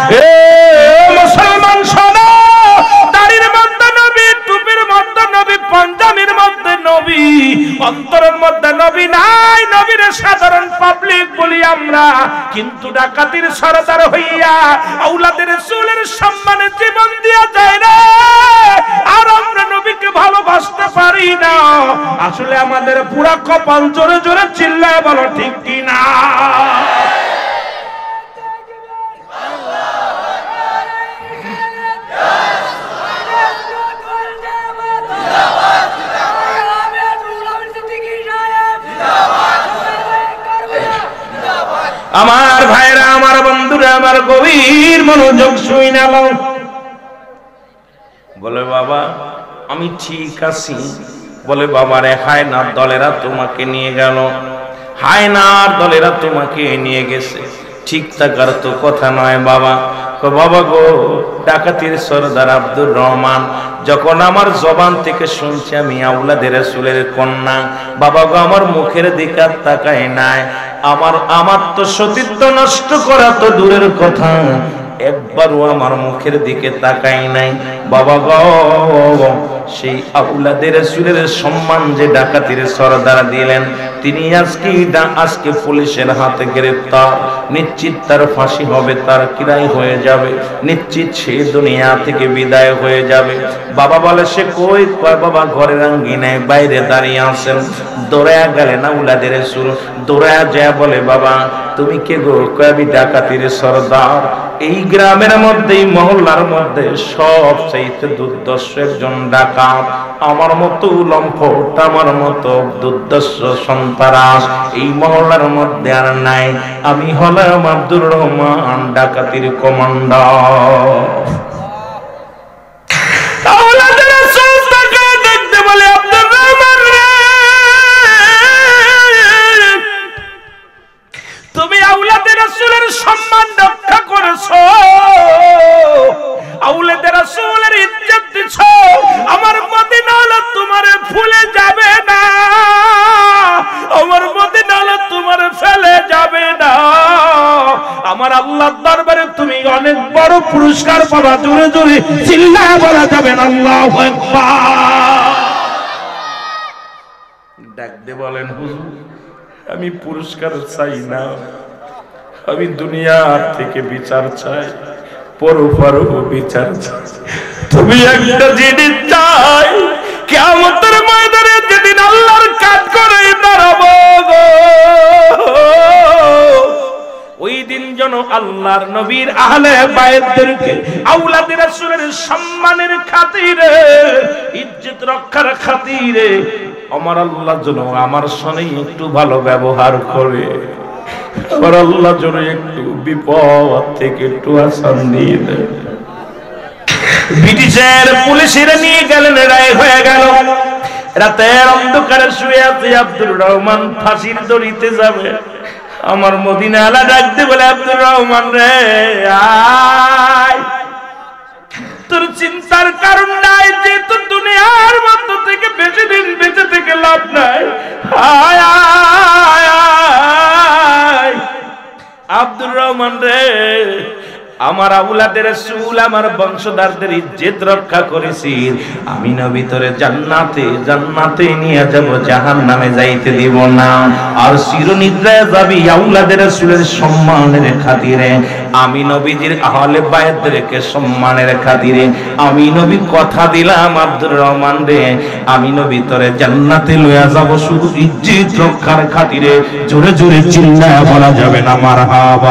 মুসলমান শোনো, দাড়ির মধ্যে নবী, টুপির মধ্যে নবী, পাঞ্জাবির মধ্যে নবী, অন্তরের মধ্যে নবী নাই। নবীর সাধারণ পাবলিক বলি আমরা, কিন্তু ডাকাতির সরদার হইয়া আওলাদের রাসূলের সম্মানে জীবন দিয়া যায় না। আর আমরা নবীকে ভালোবাসতে পারি না। আসলে আমাদের পুরা কপাল। জোরে জোরে চিল্লায় বলো ঠিক কিনা? আমার ভাইরা আমার বন্ধুরা আমার গভীর মনোযোগ শুনে নাও। বলে বাবা আমি ঠিক আছি। বলে বাবা রে হায়নার দলেরা তোমাকে নিয়ে গেল, হায়নার দলেরা তোমাকে নিয়ে গেছে, ঠিক থাকার তো কথা নয় বাবা। বাবা গো, ডাকাতির সরদার আব্দুর রহমান যখন আমার জবান থেকে শুনছি আমি আওলাদের রাসূলের কন্যা, বাবা গো আমার মুখের দিকে তাকায় নাই। আমার তো সতীত্ব নষ্ট করা তো দূরের কথা, একবারও আমার মুখের দিকে তাকাই নাই। বাবা গো, সেই আওলাদের রাসূলের সম্মান যে ডাকাতির সরদার দিলেন, তিনি আজকে পুলিশের হাতে গ্রেফতার। নিশ্চিত তার ফাঁসি হবে, তার কিরাই হয়ে যাবে, নিশ্চিত সে দুনিয়া থেকে বিদায় হয়ে যাবে। বাবা বলে সে কই? কয় বাবা ঘরের আঙ্গিনায় বাইরে দাঁড়িয়ে আছেন। দৌড়ায়া গেলেন আওলাদের রাসূল, দৌড়ায়া যায় বলে বাবা তুমি কে গো? কয় আমি ডাকাতির সরদার। এই গ্রামের মধ্যে এই মহল্লার মধ্যে সবচাইতে দুর্দর্শ একজন ডাকাত, আমার মতো লম্পট, আমার মতো দুর্দর্শ সন্ত্রাস এই মহল্লার মধ্যে আর নাই। আমি হলাম আব্দুর রহমান, ডাকাতির কমান্ডার। তুমি আওলাদের রাসূলের সম্মান রক্ষা করেছো, আওলাদের রাসূলের ইজ্জত দিছো, আমার মদিনা হলো তোমারে ভুলে যাবে না, আমার মদিনা হলো তোমারে ফেলে যাবে না। আমার আল্লাহর দরবারে তুমি অনেক বড় পুরস্কার পাবা। জোরে জোরে চিল্লায়ে বলা যাবে না আল্লাহু আকবার। ডাক দিয়ে বলেন হুজুর আমি পুরস্কার চাই না, আমি দুনিয়ার থেকে বিচার চাই, পরপারও বিচার চাই। তুমি একটা জিনিস চাই, কিয়ামতের ময়দানে যেদিন আল্লাহর কাজ করে দাঁড়াবো গো, ওই দিন যেন আল্লাহর নবীর আহলে বায়তদেরকে আওলাদের রাসূলের সম্মানের খাতিরে, ইজ্জত রক্ষার খাতিরে আমার আল্লাহ যেন আমার সঙ্গে একটু ভালো ব্যবহার করে, আমার আল্লাহ যেন একটু বিপদ থেকে একটু আসান দিয়ে দেয়। ব্রিটিশের পুলিশেরা নিয়ে গেলেন, রায় হয়ে গেল। রাতের অন্ধকারে শুয়ে আছে আব্দুর রহমান, ফাঁসির দড়িতে যাবে। আমার মদিনা আলা ডাকতে বলে আব্দুর রহমান রে আয়, তোর চিন্তার কারণ নাই, যে তোর দুনিয়ার মধ্য থেকে বেশি দিন বেঁচে থেকে লাভ নাই। আয় আয় আয় আব্দুর রহমান রে, আমার আওলাদের রাসূল আমার বংশধরদের ইজ্জত রক্ষা করেছি, আমি নবী তোরে জান্নাতে নিয়ে যাব, জাহান্নামে যাইতে দিব না। আর চিরনিদ্রায় যাবি আওলাদের রাসূলের সম্মানের খাতিরে, আমি নবীজির আহলে বায়তদেরকে সম্মানের খাতিরে আমি নবী কথা দিলাম আব্দুর রহমান রে, আমি নবী তোরে জান্নাতে লইয়া যাব শুধু ইজ্জত রক্ষার খাতিরে। জোরে জোরে চিল্লায়া বলা যাবে না মারহাবা।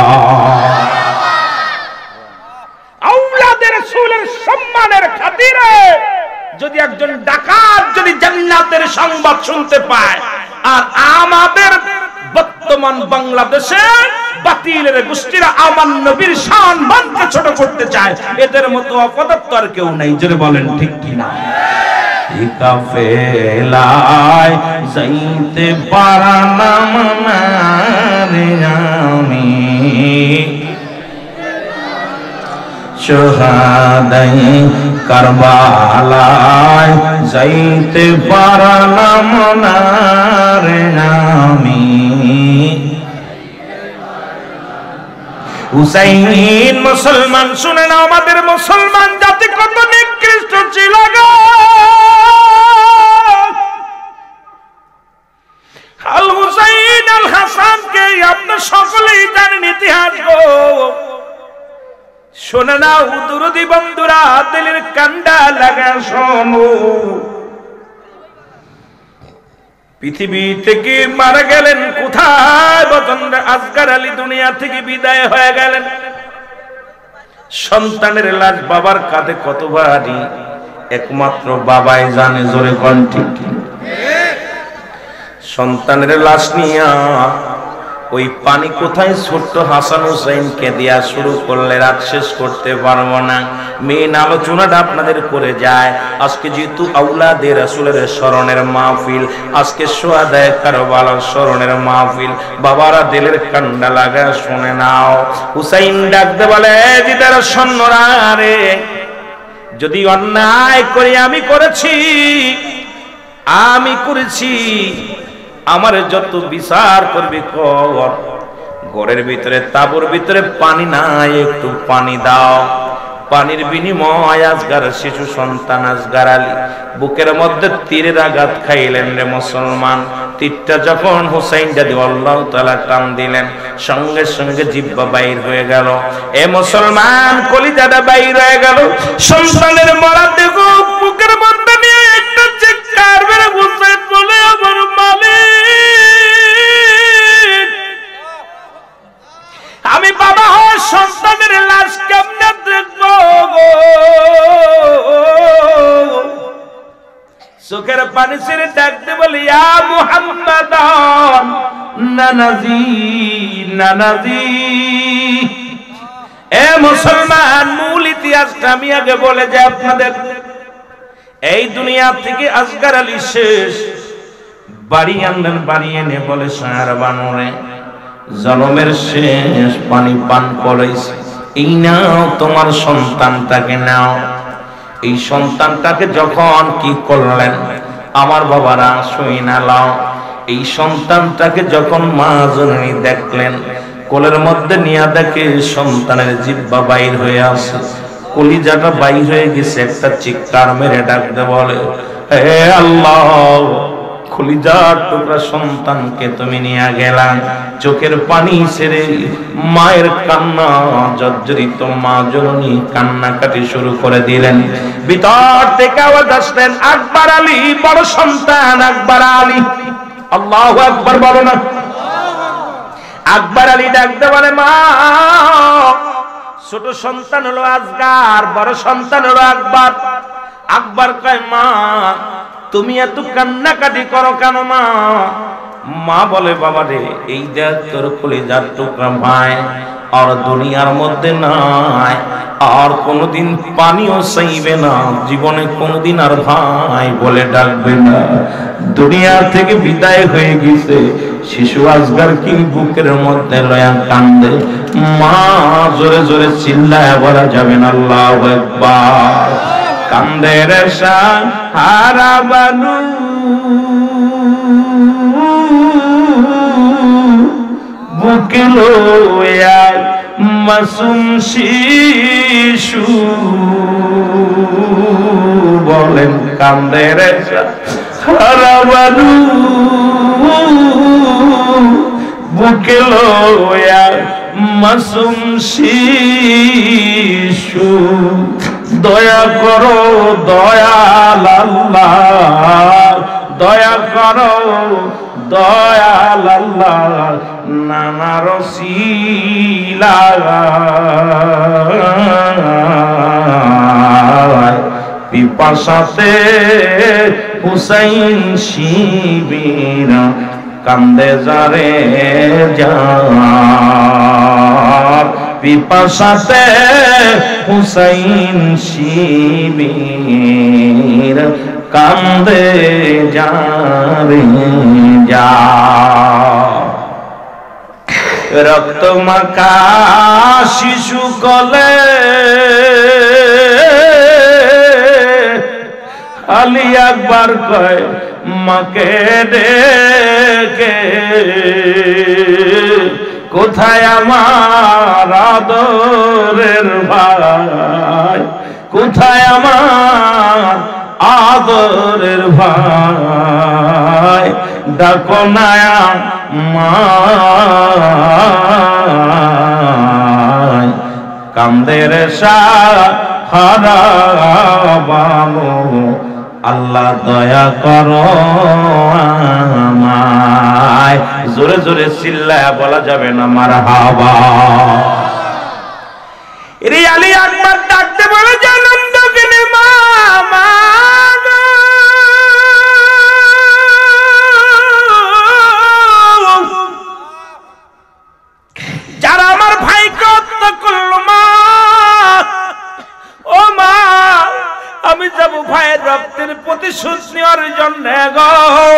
সম্মানের খাতিরে যদি একজন ডাকাত যদি জান্নাতের সংবাদ শুনতে পায়, আর আমাদের বর্তমান বাংলাদেশে বাতিলের গোষ্ঠীরা আমার নবীর সম্মানকে ছোট করতে চায়, এদের মতো অপদার্থ আর কেউ নাই। জোরে বলেন ঠিক কিনা? কাফেলায় যাইতে পারলাম না রে আমি, শহাদাই কারবালায় যাইতে পারলাম না রে আমি, হুসাইন মুসলমান শুনে না, আমাদের মুসলমান জাতি কত নিকৃষ্ট ছিল গো। আল হুসাইন আল হাসানকে আপনারা সকলেই জানেন ইতিহাস গো। শোনে না উদুরদি বন্ধুরা, দিলের কান্ডা লাগা শোনো, পৃথিবী থেকে মারা গেলেন কোথায়? বজন্ডা আসগার আলী দুনিয়া থেকে বিদায় হয়ে গেলেন। সন্তানের লাশ বাবার কাঁধে কত ভারী, একমাত্র বাবাই জানে। জোরে কোন ঠিক? সন্তানের লাশ নিয়া ওই পানি কোথায় ছোট্ট হাসান হুসাইনকে দেয়া শুরু করলে রাত শেষ করতে পারবো না। মেন আলোচনাটা আপনাদের করে যায়। আজকে যেহেতু আউলাদে রাসূলের স্মরণের মাহফিল, আজকে শুহাদায়ে কারবালার স্মরণের মাহফিল, বাবারা দিলের কান্ডা লাগা শুনে নাও। হুসাইন ডাকতে বলে, দিদার সন্ন্যরা রে, যদি অন্যায় করি আমি করেছি, আমার যত বিচার করবি কর। ঘরের ভিতরে তাঁবুর ভিতরে পানি নাই, একটু পানি দাও। পানির বিনিময় আজগার শিশু সন্তান আজগার আলী বুকের মধ্যে তীরের আঘাত খাইলেন রে মুসলমান। তীরটা যখন হুসাইন জাদি আল্লাহ তাআলা টান দিলেন, সঙ্গে সঙ্গে জিহ্বা বাইর হয়ে গেল। এ মুসলমান, কলিজাটা বাইর হয়ে গেল। সন্তানের মরা দেখো বুকের মধ্যে নিয়ে একটা চিৎকার মেরে হুসাইন বলে, আমার মালিক, আমি বাবা হওয়ার সন্তানের লাশ কেমনে দেখবো? চোখের পানি ছেড়ে ডাকতে বলি, ইয়া মুহাম্মাদ, নানাজি নানাজি। এ মুসলমান, মূল ইতিহাসটা আমি আগে বলে যাই আপনাদের। এই দুনিয়া থেকে আসগার আলী শেষ। বাড়ি আনলেন, বাড়ি এনে বলে, সার বানরে জনমের শেষ পানি পান করাইছে, এই নাও তোমার সন্তানটাকে নাও। এই সন্তানটাকে যখন কি করলেন আমার বাবারা শুইনা লাও। এই সন্তানটাকে যখন মা জননী দেখলেন, কোলের মধ্যে নিয়ে দেখে সন্তানের জিহ্বা বাইর হয়ে আসে, কলিজাটা বাইর হয়ে গেছে। একটা চিৎকার মেরে ডাকতে বলে, হে আল্লাহ, কলিজার টুকরা সন্তানকে তুমি নিয়ে গেলা। চোখের পানি ছেড়ে মায়ের কান্না জর্জরিত মা জননী কান্নাকাটি শুরু করে দিলেন। ভিতর থেকে আওয়াজ আসলেন, আকবর আলী, বড় সন্তান আকবর আলী। আল্লাহু আকবার বলো না। আকবর আলী ডাকতে বলে, মা, ছোট সন্তান হলো আসগার, বড় সন্তান হলো আকবর। আকবর কয়, মা তুমি এত কান্নাকাটি করো কেন মা? মা বলে, বাবা রে, এই দেখ তোর কলিজার টুকরা ভাই আর দুনিয়ার মধ্যে নাই, আর কোনোদিন পানিও চাইবে না, জীবনে কোনোদিন আর ভাই বলে ডাকবে না, দুনিয়া থেকে বিদায় হয়ে গেছে। শিশু আসগার কি বুকের মধ্যে লয়া কান্দে। মা জোরে জোরে চিল্লায় বলা যাবে না আল্লাহু আকবার। কান্দের সাহারা বানু বুকে লয়া মাসুম শিশু, বলেন কান্দের সাহারা বানু বুকে লয়া মাসুম শিশু, দয়া করো দয়াল আল্লাহ, দয়া করো দয়াল আল্লাহ, নানা রসিলা পিপাসাতে হুসাইন শিবির কান্দে যারে যার, পিপাসাতে হুসাইন শিবির কান্দে যারে যা। রক্ত মাখা শিশু কলে আলী আকবর কয়, মাকে ডেকে, কোথায় আমার আদরের ভাই, কোথায় আমার আদরের ভাই, ডাকো না মায়, কান্দের সাহারা বানো, আল্লাহ দয়া করো আমায়। জোরে জোরে চিল্লায়া বলা যাবে না মারহাবা। রে আলী আকবর ডাকতে বলে, জানন্দ কেনে মামা, প্রতিশোধ নেওয়ার জন্য গো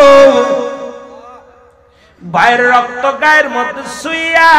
ভাইয়ের রক্ত গায়ের মধ্যে শুইয়া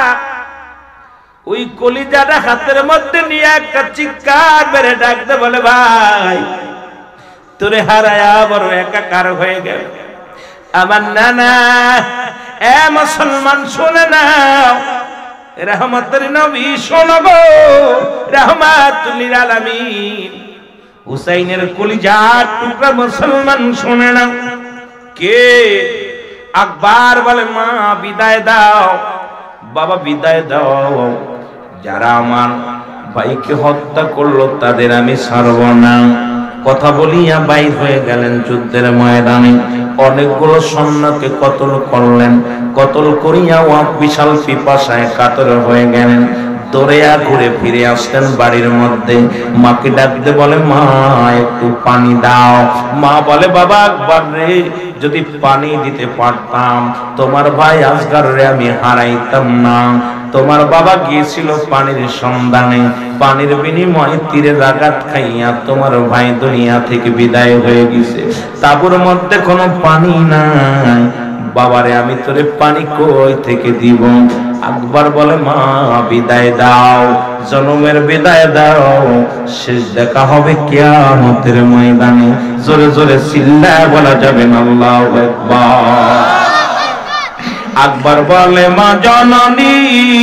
ওই কলিজাটা হাতের মধ্যে নিয়ে একটা চিৎকার মেরে ডাকতে বলে ভাই তোরে হারায়া বড় একাকার হয়ে গেল আমার নানা। এ মুসলমান শুনে নাও, রহমতের নবী শোনো গো, রাহমাতুল লিল আলামিন হুসাইনের কলিজার টুকরা মুসলমান শুনে নাও। কে? আকবর বলে মা বিদায় দাও, বাবা বিদায় দাও, যারা আমার ভাইকে হত্যা করলো তাদের আমি ছাড়ব না। কথা বলিয়া বাইর হয়ে গেলেন যুদ্ধের ময়দানে। অনেকগুলো সৈন্যকে কতল করলেন, কতল করিয়া বিশাল পিপাসায় কাতর হয়ে গেলেন। দৌড়িয়া ঘুরে ফিরে আসলেন বাড়ির মধ্যে। মাকে ডাকতে বলে মা একটু পানি দাও। মা বলে বাবা আকবর রে, যদি পানি দিতে পারতাম তোমার ভাই আসগর রে আমি হারাইতাম না। তোমার বাবা গিয়েছিল পানির সন্ধানে, পানির বিনিময়ে তীরের আঘাত খাইয়া তোমার ভাই দুনিয়া থেকে বিদায় হয়ে গেছে। তাঁবুর মধ্যে কোনো পানি নাই, বাবারে আমি তোরে পানি কই থেকে দিব? আকবর বলে মা বিদায় দাও, জনমের বিদায় দাও, শেষ দেখা হবে কিয়ামতের ময়দানে। জোরে জোরে চিল্লায় বলা যাবে না আল্লাহু আকবার। আকবর বলে মা জননী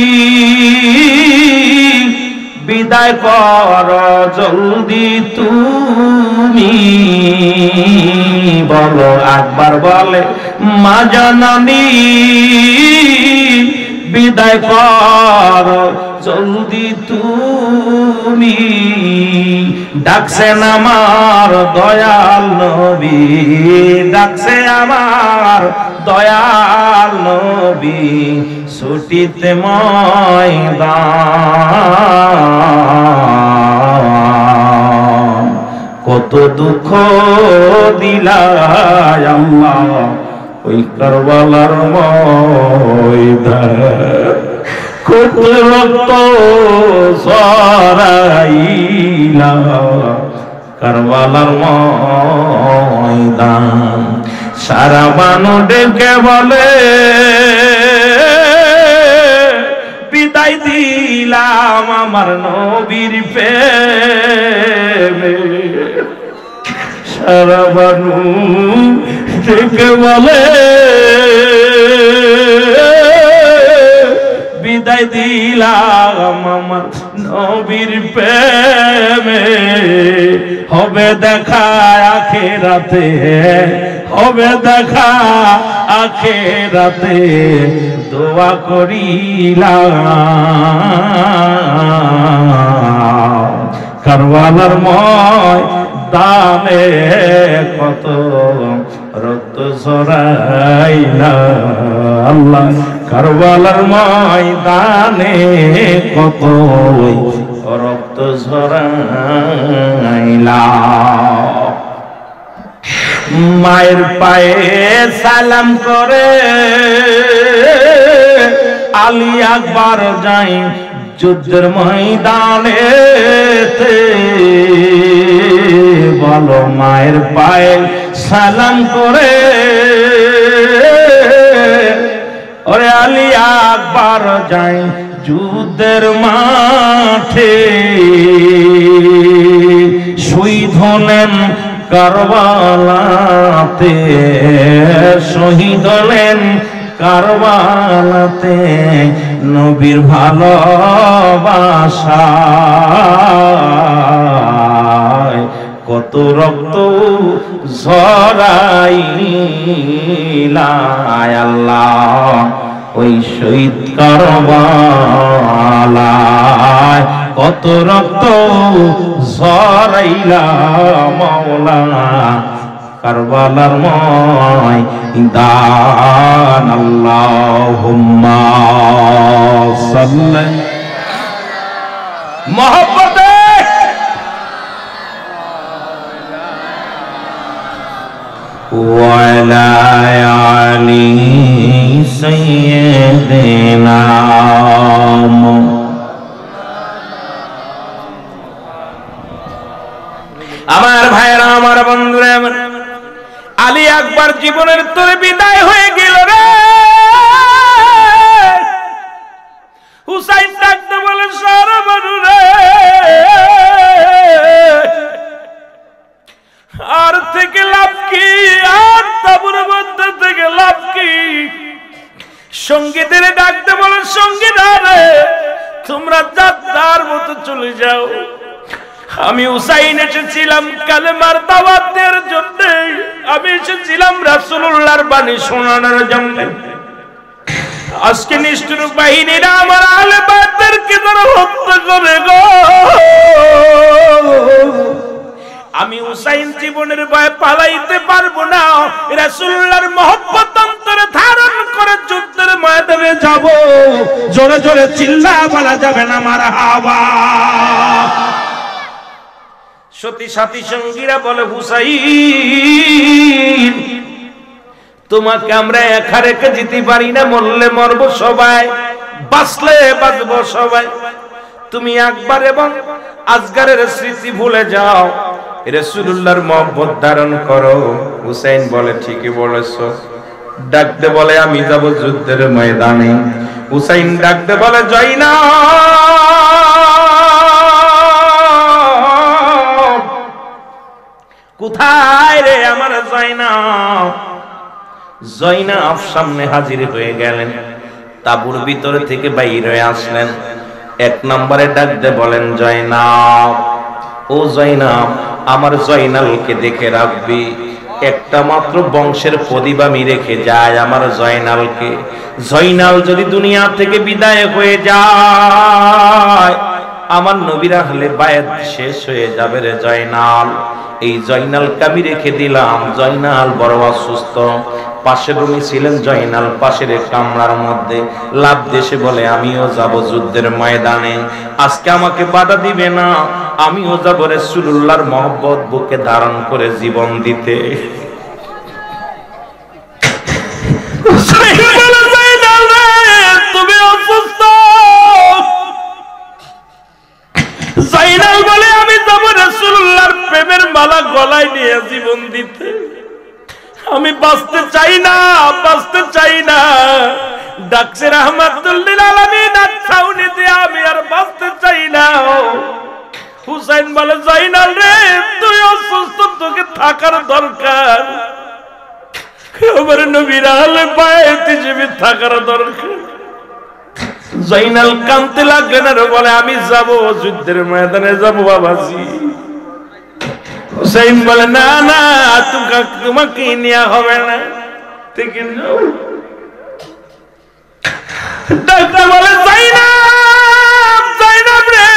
বিদায় কর জলদি তুমি বলো। আকবর বলে মা জননী বিদায় কর জলদি তুমি, ডাকছেন আমার দয়াল নবী, ডাকছে আমার দয়াল নবী, ছুটিতে ময়দান। কত দুঃখ দিলাই আল্লাহ ওই কারবালার ময়দান, কত রক্ত ঝরাইলা কারবালার ময়দান। সারা বানু ডেকে বলে বিদায় দিলাম আমার নবীর প্রেমে। সারা বানু ডেকে বলে বিদায় দিলাম আমার নবীর প্রেমে। হবে দেখা আখিরাতে, হবে দেখা আখিরাতে, দোয়া করিলাম কারবালার ময়দানে কত রক্ত ঝরাইলা আল্লাহ, কারবালার ময়দানে কত রক্ত ঝরাইলা। মায়ের পায়ে সালাম করে আলী আকবর যাই যুদ্ধের ময়দানে। বলো মায়ের পায়ে সালাম করে ওরে আলী আকবর যাই যুদ্ধের মাঠে। শহীদ হলেন কারবালাতে, শহীদ হলেন কারবালাতে, নবীর ভালোবাসায় কত রক্ত ঝরাইলা আল্লাহ ওই শহীদ কারবালায়, কত রক্ত ঝরাইলা মাওলানা কারবালার ময়দান। আল্লাহুম্মা সাল্লি মোহাম্মদে ওয়া আলা আলি সাইয়্যিদিনা। আমার ভাইরা, আমার বন্ধুরা, আমার আলী আকবর জীবনের তোরে বিদায় হয়ে গেল রে। হুসাইন ডাকতে বলে সরবনু রে, আর থেকে লাভ কি, আর তাবুর মধ্যে থেকে লাভ কি? সঙ্গীদের ডাকতে বলে সঙ্গীরা রে, তোমরা যাত্রার মতো চলে যাও। আমি হুসাইন এসেছিলাম কালেমার দাওয়াত দেওয়ার জন্য, আমি এসেছিলাম রাসূলুল্লাহর বাণী শোনানোর জন্য। আজকে নিষ্ঠুর বাহিনীরা আমার আহলে বাইতদেরকে যারা হত্যা করে গো, আমি হুসাইন জীবনের ভয়ে পালাইতে পারবো না। রাসূলুল্লাহর মহব্বত অন্তরে ধারণ করে যুদ্ধের ময়দানে যাব। জোরে জোরে চিল্লা বলা যাবে না মারহাবা। সতী সাথী সঙ্গীরা বলে হুসাইন, তোমাকে আমরা একা রেখে যেতে পারি না, মরলে মরবো সবাই, বাঁচলে বাঁচবো সবাই। তুমি আকবর এবং আসগরের স্মৃতি ভুলে যাও, রাসূলুল্লাহর মহব্বত ধারণ করো। হুসাইন বলে ঠিকই বলেছো। ডাকতে বলে আমি যাব যুদ্ধের ময়দানে। হুসাইন ডাকতে বলে জয়নাব, কোথায় রে আমার জয়নাব? জয়নাব সামনে হাজির হয়ে গেলেন, তাঁবুর ভিতরে থেকে বাইর হয়ে আসলেন। এক নম্বরে ডাকতে বলেন জয়নাব, ও জয়নাব, আমার জয়নালকে দেখে রাখবি। একটা মাত্র বংশের প্রদীপ আমি রেখে যাই আমার জয়নালকে। জয়নাল যদি দুনিয়া থেকে বিদায় হয়ে যায়, আমার নবীর আহলে বায়াত শেষ হয়ে যাবে রে জয়নাল। এই জয়নালকে আমি রেখে দিলাম। জয়নাল বড় অসুস্থ, পাশের রুমে ছিলেন জয়নাল, পাশের কামরার মধ্যে লাভ দেশে বলে আমিও যাব যুদ্ধের ময়দানে। আজকে আমাকে বাধা দিবে না, আমিও যাব রাসূলুল্লাহর মহব্বত বুকে ধারণ করে জীবন দিতে। তুমি অসুস্থ। জয়নাল বলে আমি যাব রাসূলুল্লাহর প্রেমের মালা গলায় নিয়ে জীবন দিতে। আমি বাঁচতে চাই না, বাঁচতে চাই না। ডাকছে রাহমাতুল লিল আলামিন ছাউনিতে, আমি আর বাঁচতে চাই না। হুসাইন বলে জয়নাল রে, তুই অসুস্থ, তোকে থাকার দরকার। আমার নবীর আহলে বায়াত হিসেবে থাকার দরকার। জয়নাল কাঁদতে লাগলেন আর বলে আমি যাব যুদ্ধের ময়দানে যাব বাবাজি। হুসাইন বলে না না, তোমাকে নেওয়া হবে না, থেকে যাও। ডাক্তার বলে জয়নাব, জয়নাব রে,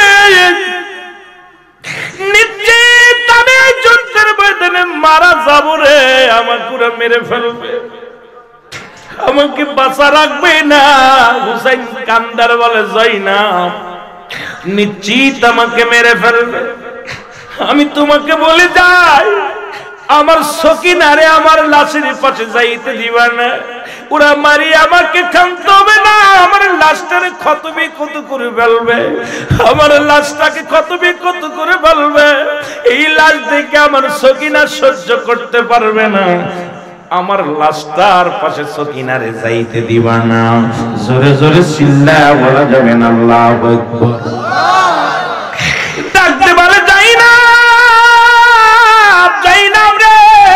নিশ্চিত আমি যুদ্ধের ময়দানে মারা যাব রে, আমাকে পুরো মেরে ফেলবে, আমাকে বাঁচা রাখবে না। হুসাইন কান্দার বলে জয়নাব, নিশ্চিত আমাকে মেরে ফেলবে। আমি তোমাকে বলে যাই, আমার সকিনারে আমার লাশের পাশে যাইতে দিবা না। ওরা মারি আমাকে ক্ষান্ত হবে না, আমার লাশটারে ক্ষত বিক্ষত করে ফেলবে, আমার লাশটাকে ক্ষত বিক্ষত করে ফেলবে। এই লাশ দেখে আমার সকিনা সহ্য করতে পারবে না, আমার লাশটার পাশে সকিনারে যাইতে দিবা না। জোরে জোরে চিল্লা বলা যাবে না আল্লাহু আকবার। ডাকতে বলে যাই না, জয়নাব রে,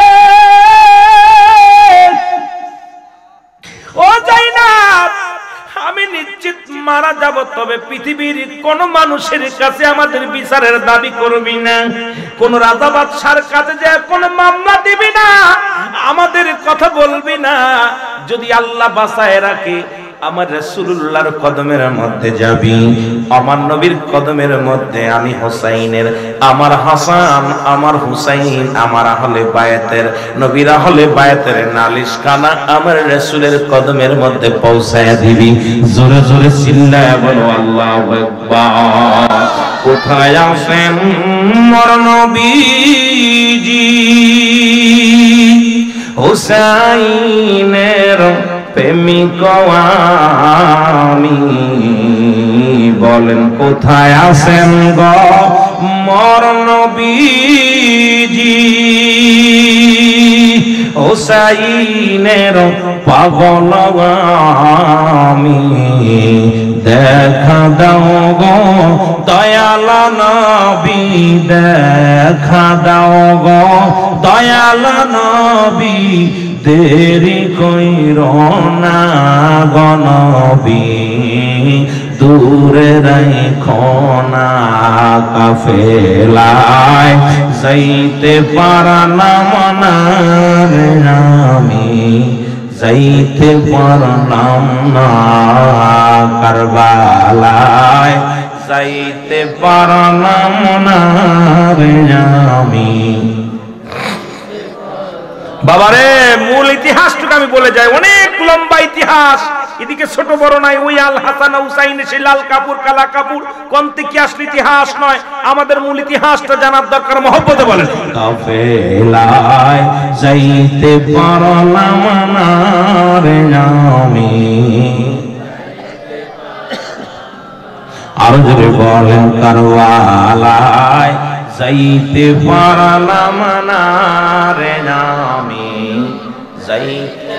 ও জয়নাব, আমি নিশ্চিত মারা যাব, তবে পৃথিবীর কোন মানুষের কাছে আমাদের বিচারের দাবি করবি না, কোন রাজা বাদশার কাছে যে কোন মামলা দিবি না, আমাদের কথা বলবি না। যদি আল্লাহ বাঁচায় রাখে আমার রাসূলুল্লাহর কদমের মধ্যে যাবি, আমার নবীর কদমের মধ্যে আমি হুসাইনের, আমার হাসান, আমার হুসাইন, আমার আহলে বায়াতের, নবীর আহলে বায়াতের নালিশ খানা আমার রাসূলের কদমের মধ্যে পৌঁছায় দিবি। জোরে জোরে চিল্লায়া বলো আল্লাহু আকবার। কোথায় আছেন মোর নবীজি, হুসাইনের প্রেমিক আমি, বলেন কোথায় আছেন গো মোর নবী নবীজি হুসাইনের পাগল আমি দেখা দাও গো দয়াল নবী দেখা দাও গো দয়াল নবী দেরি কইর না গো নবী দূরে রাখো না কাফেলায় যাইতে পারলাম না রে আমি যাইতে পারলাম না কারবালায় যাইতে পারলাম না রে আমি। বাবারে মূল ইতিহাসটুকু আমি বলে যাই, অনেক লম্বা ইতিহাস, এদিকে ছোট বড় নাই। ওই আল হাসান হুসাইন সেই লাল কাপুর কালা কাপুর কোনতে কি আসলে ইতিহাস নয়, আমাদের মূল ইতিহাসটা জানার দরকার। মহব্বতে বলেন কাফেলায় যাইতে পারলাম না রে আমি। আর যদি বলেন কারবালায় যাইতে পারলাম না রে আমি যাইতে।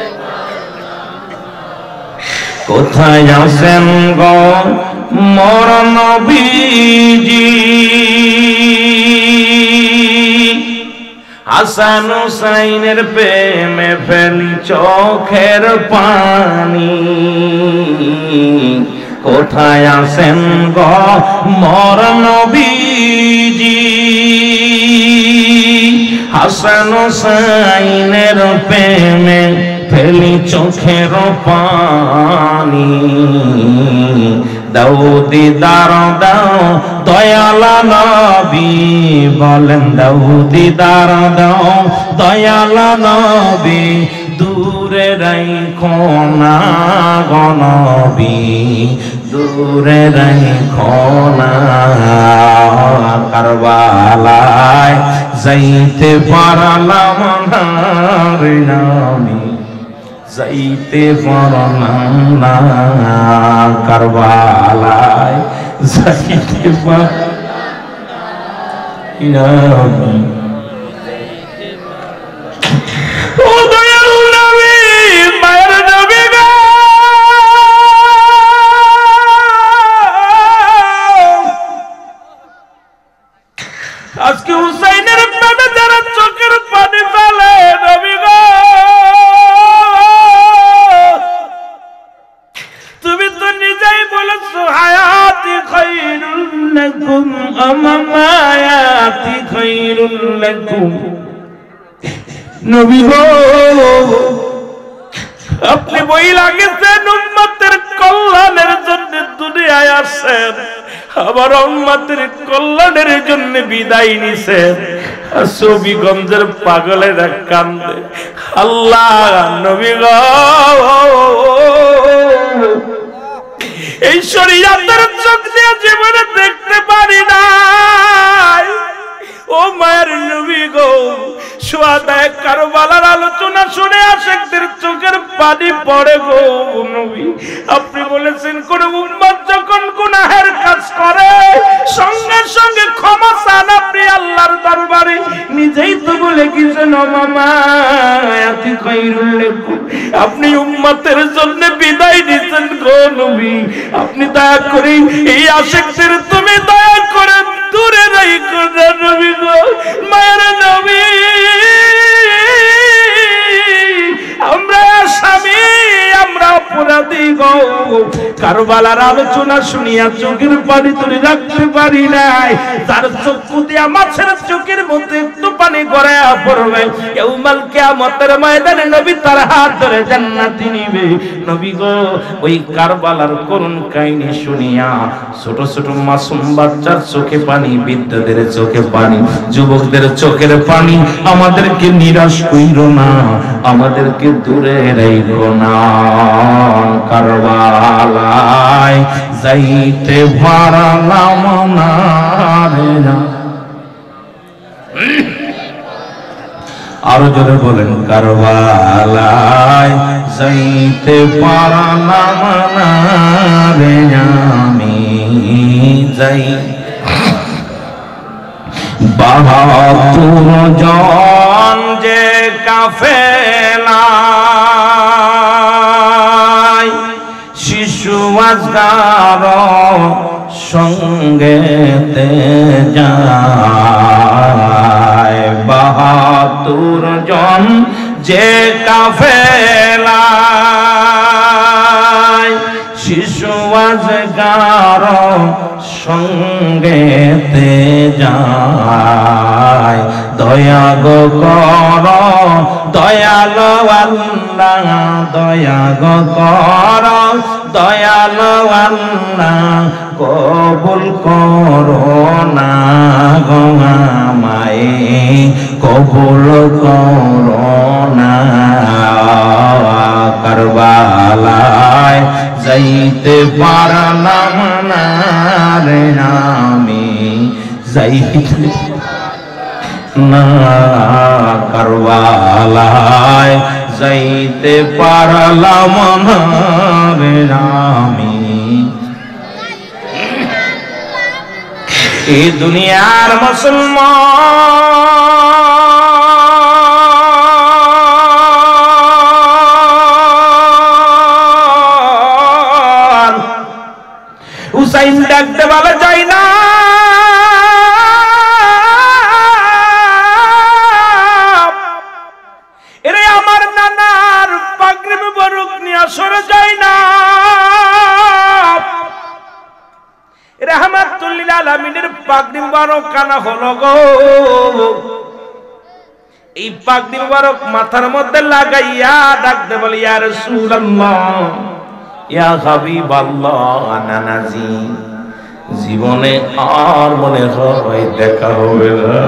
কোথায় আছেন গো মোর নবীজি হাসান হুসাইনের প্রেমে ফেলি চোখের পানি। কোথায় আছেন গো মোর নবীজি হাসান হুসাইনের প্রেমে ফেলি চোখের পানি। দাও দিদার দাও দয়াল নবী বলেন দাও দিদার দাও দয়াল নবী দূরে রাখো না গো নবী দূরে রাখো না কারবালায় যাইতে পারলাম না রে আমি যাইতে পারলাম না কারবালায় যাইতে পারলাম না। ও দয়াল নবী মায়ের নবী গো আজকে হুসাইনের প্রেমে যারা চোখের পানি ফেলে নবী গো তুমি তো নিজেই বলেছো হায়াতি খায়রুল লাকুম আমামায়াতি খায়রুল লাকুম। নবী গো আপনি বই লাগেছেন উম্মতের কল্যাণের জন্য দুনিয়ায় আসেন, আবার উম্মতের কল্যাণের জন্য বিদায় নিছেন। ছবিগঞ্জের পাগলেরা কান্দে আল্লাহ নবী গো এই শরীয়তের চোখ দিয়ে জীবনে দেখতে পারি নাই। ও মায়ের নবী গো সুহাদায়ে কারবালার আলোচনা শুনে আশিকদের চোখের পানি পড়ে গো নবী। আপনি বলেছেন কোন উম্মত যখন গুনাহের কাজ করে সঙ্গে সঙ্গে ক্ষমা চান আপনি আল্লাহর দরবারে। নিজেই তো বলে গেছেন মামায়াতি খায়রুল লাকুম, আপনি উম্মতের জন্য বিদায় নিছেন গো নবী। আপনি দয়া করে এই আশিকদের তুমি দয়া করে দূরে রাখো না নবী গো মায়ের নবী। আমরা স্বামী আমরা অপরাধী গো কারবালার আলোচনা শুনিয়া চোখের পানি তুলে রাখতে পারি নাই। তার চক্ষু দিয়া মাছের চোখের মধ্যে একটু পানি গড়াইয়া পড়বে ইয়াউমাল কিয়ামতের ময়দানে নবী তার হাত ধরে জান্নাতে নিবে। নবী গো ওই কারবালার করুণ কাহিনী শুনিয়া ছোট ছোট মাসুম বাচ্চার চোখে পানি, বৃদ্ধদের চোখে পানি, যুবকদের চোখের পানি। আমাদেরকে নিরাশ কইরো না, আমাদেরকে দূরে রাখো না কারবালায় যাইতে পারলাম না রে। আরো জোরে বলেন কারবালায় যাইতে পারলাম না রে আমি যাই। 72 জন যে কাফেলায় শিশু আজগার সঙ্গেতে যায় 72 জন যে কাফেলায় শিশু আজগার সঙ্গেতে যায় দয়া গো কর দয়ালো আল্লাহ দয়া গো কর দয়ালো আল্লাহ কবুল করো না গো আমায় কবুল করো না কারবালায় যাইতে পারলাম না রে আমি যাইতে না কারবালায় যাইতে পারলাম না রে আমি এই দুনিয়ার মুসলমান হুসাইন ডাকতে বলা যায় না এরে আমার নানার পাগড়ি মুবারক নিয়ে সরে যায় না রাহমাতুল লিল আলামিনের পাগড়ি মুবারক কানা হলো গো এই পাগড়ি মুবারক মাথার মধ্যে লাগাইয়া ডাকতে বলে ইয়া রাসূলুল্লাহ ইয়া হাবিবাল্লাহ নানাজি জীবনে আর মনে হয় দেখা হবে না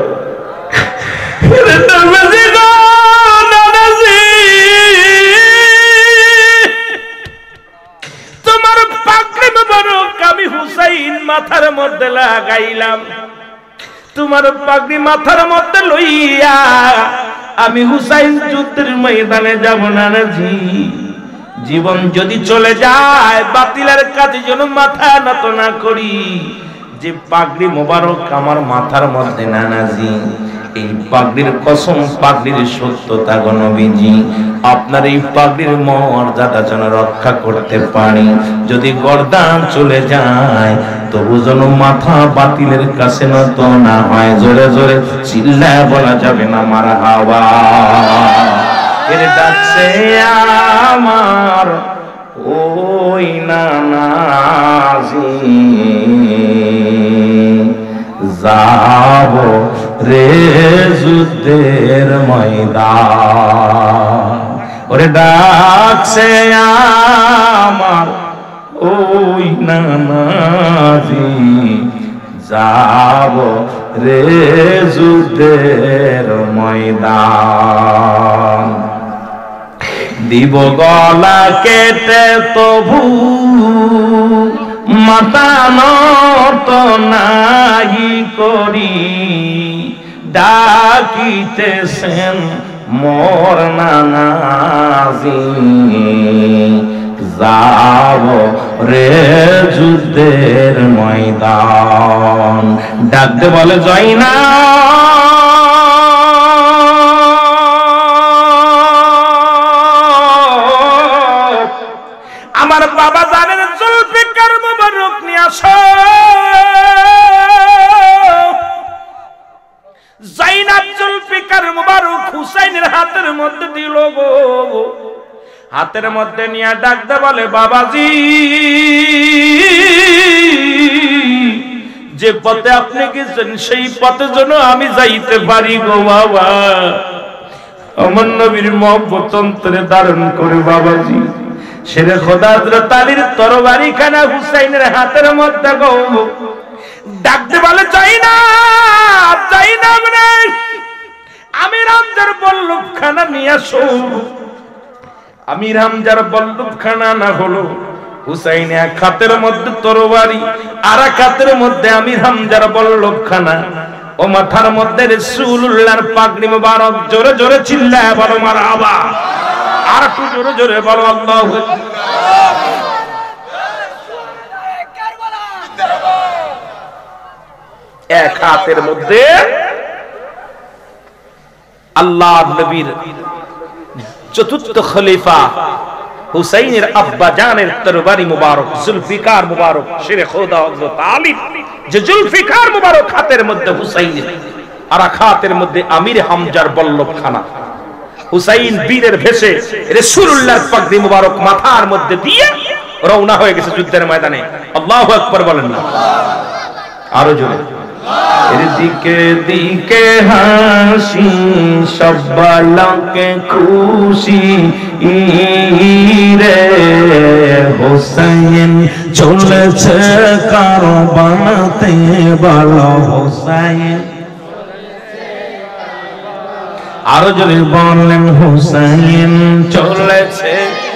তোমার পাগড়ি মুবারক আমি হুসাইন মাথার মধ্যে লাগাইলাম তোমার পাগড়ি মাথার মধ্যে লইয়া আমি হুসাইন যুদ্ধের ময়দানে যাব নানাজি জীবন যদি চলে যায় বাতিলের কাছে যেন মাথা নত না করি যে পাগড়ি মোবারক আমার মাথার মধ্যে নানাজি এই পাগড়ির কসম পাগড়ির সত্যতা গো নবীজি আপনার এই পাগড়ির মর্যাদা যেন রক্ষা করতে পারি যদি গর্দান চলে যায় তবু যেন মাথা বাতিলের কাছে নত না হয় জোরে জোরে চিল্লায় বলা যাবে না মারহাবা এর ডাকছে আমার ওই নানাজি যাব রে যুদ্ধের ময়দান ওরে ডাকছে আমার ওই নানাজি যাব রে যুদ্ধের ময়দান দিব গলা কেটে তবু মাথা নত নাহি করি ডাকিতেছেন মোর নানাজি যাব রে যুদ্ধের ময়দান ডাকতে বলে যাই না আমার বাবা জানেন জুলফিকার মুবারক নিয়ে আসো জাইনাব জুলফিকার মুবারক হুসাইনের হাতের মধ্যে দিল গো হাতের মধ্যে নিয়ে ডাকতে বলে বাবাজি যে পথে আপনি গেছেন সেই পথে যেন আমি যাইতে পারি গো বাবা আমার নবীর মহব্বত অন্তরে ধারণ করে বাবাজি শেরে খোদা হযরত আলীর তরবারি খানা হুসাইনের হাতের মধ্যে গো ডাকতে বলে চাই না মানে আমি রামজার বল্লভ খানা নিয়ে আসো আমি রামজার বল্লভ খানা না হলো হুসাইন এক হাতের মধ্যে তরবারি আর এক হাতের মধ্যে আমি রামজার বল্লভ খানা ও মাথার মধ্যে রাসূলুল্লাহর পাগড়ি মুবারক জোরে জোরে চিল্লায় বলো মারহাবা আর একটু জোরে জোরে বলো আল্লাহু আকবার এক হাতের মধ্যে আল্লাহ নবীর চতুর্থ খলিফা হুসাইনের আব্বা জানের তরবারি মুবারক জুলফিকার মুবারক শেরে খোদা হযরত আলী যে জুলফিকার মুবারক হাতের মধ্যে হুসাইনের, আর এক হাতের মধ্যে আমির হামজার বল্লভখানা। হুসাইন বীরের ভেষে রাসূলুল্লাহর পাগড়ি মুবারক মাথার মধ্যে দিয়ে রওনা হয়ে গেছে যুদ্ধের ময়দানে। আল্লাহু আকবার বলেন না, আরো জোরে। দিকে দিকে হাসি সবাইকে খুশি রে হোসেন চলেছে কারবালাতে বলো হোসেন, আরো জোরে বলেন হোসেন চলেছে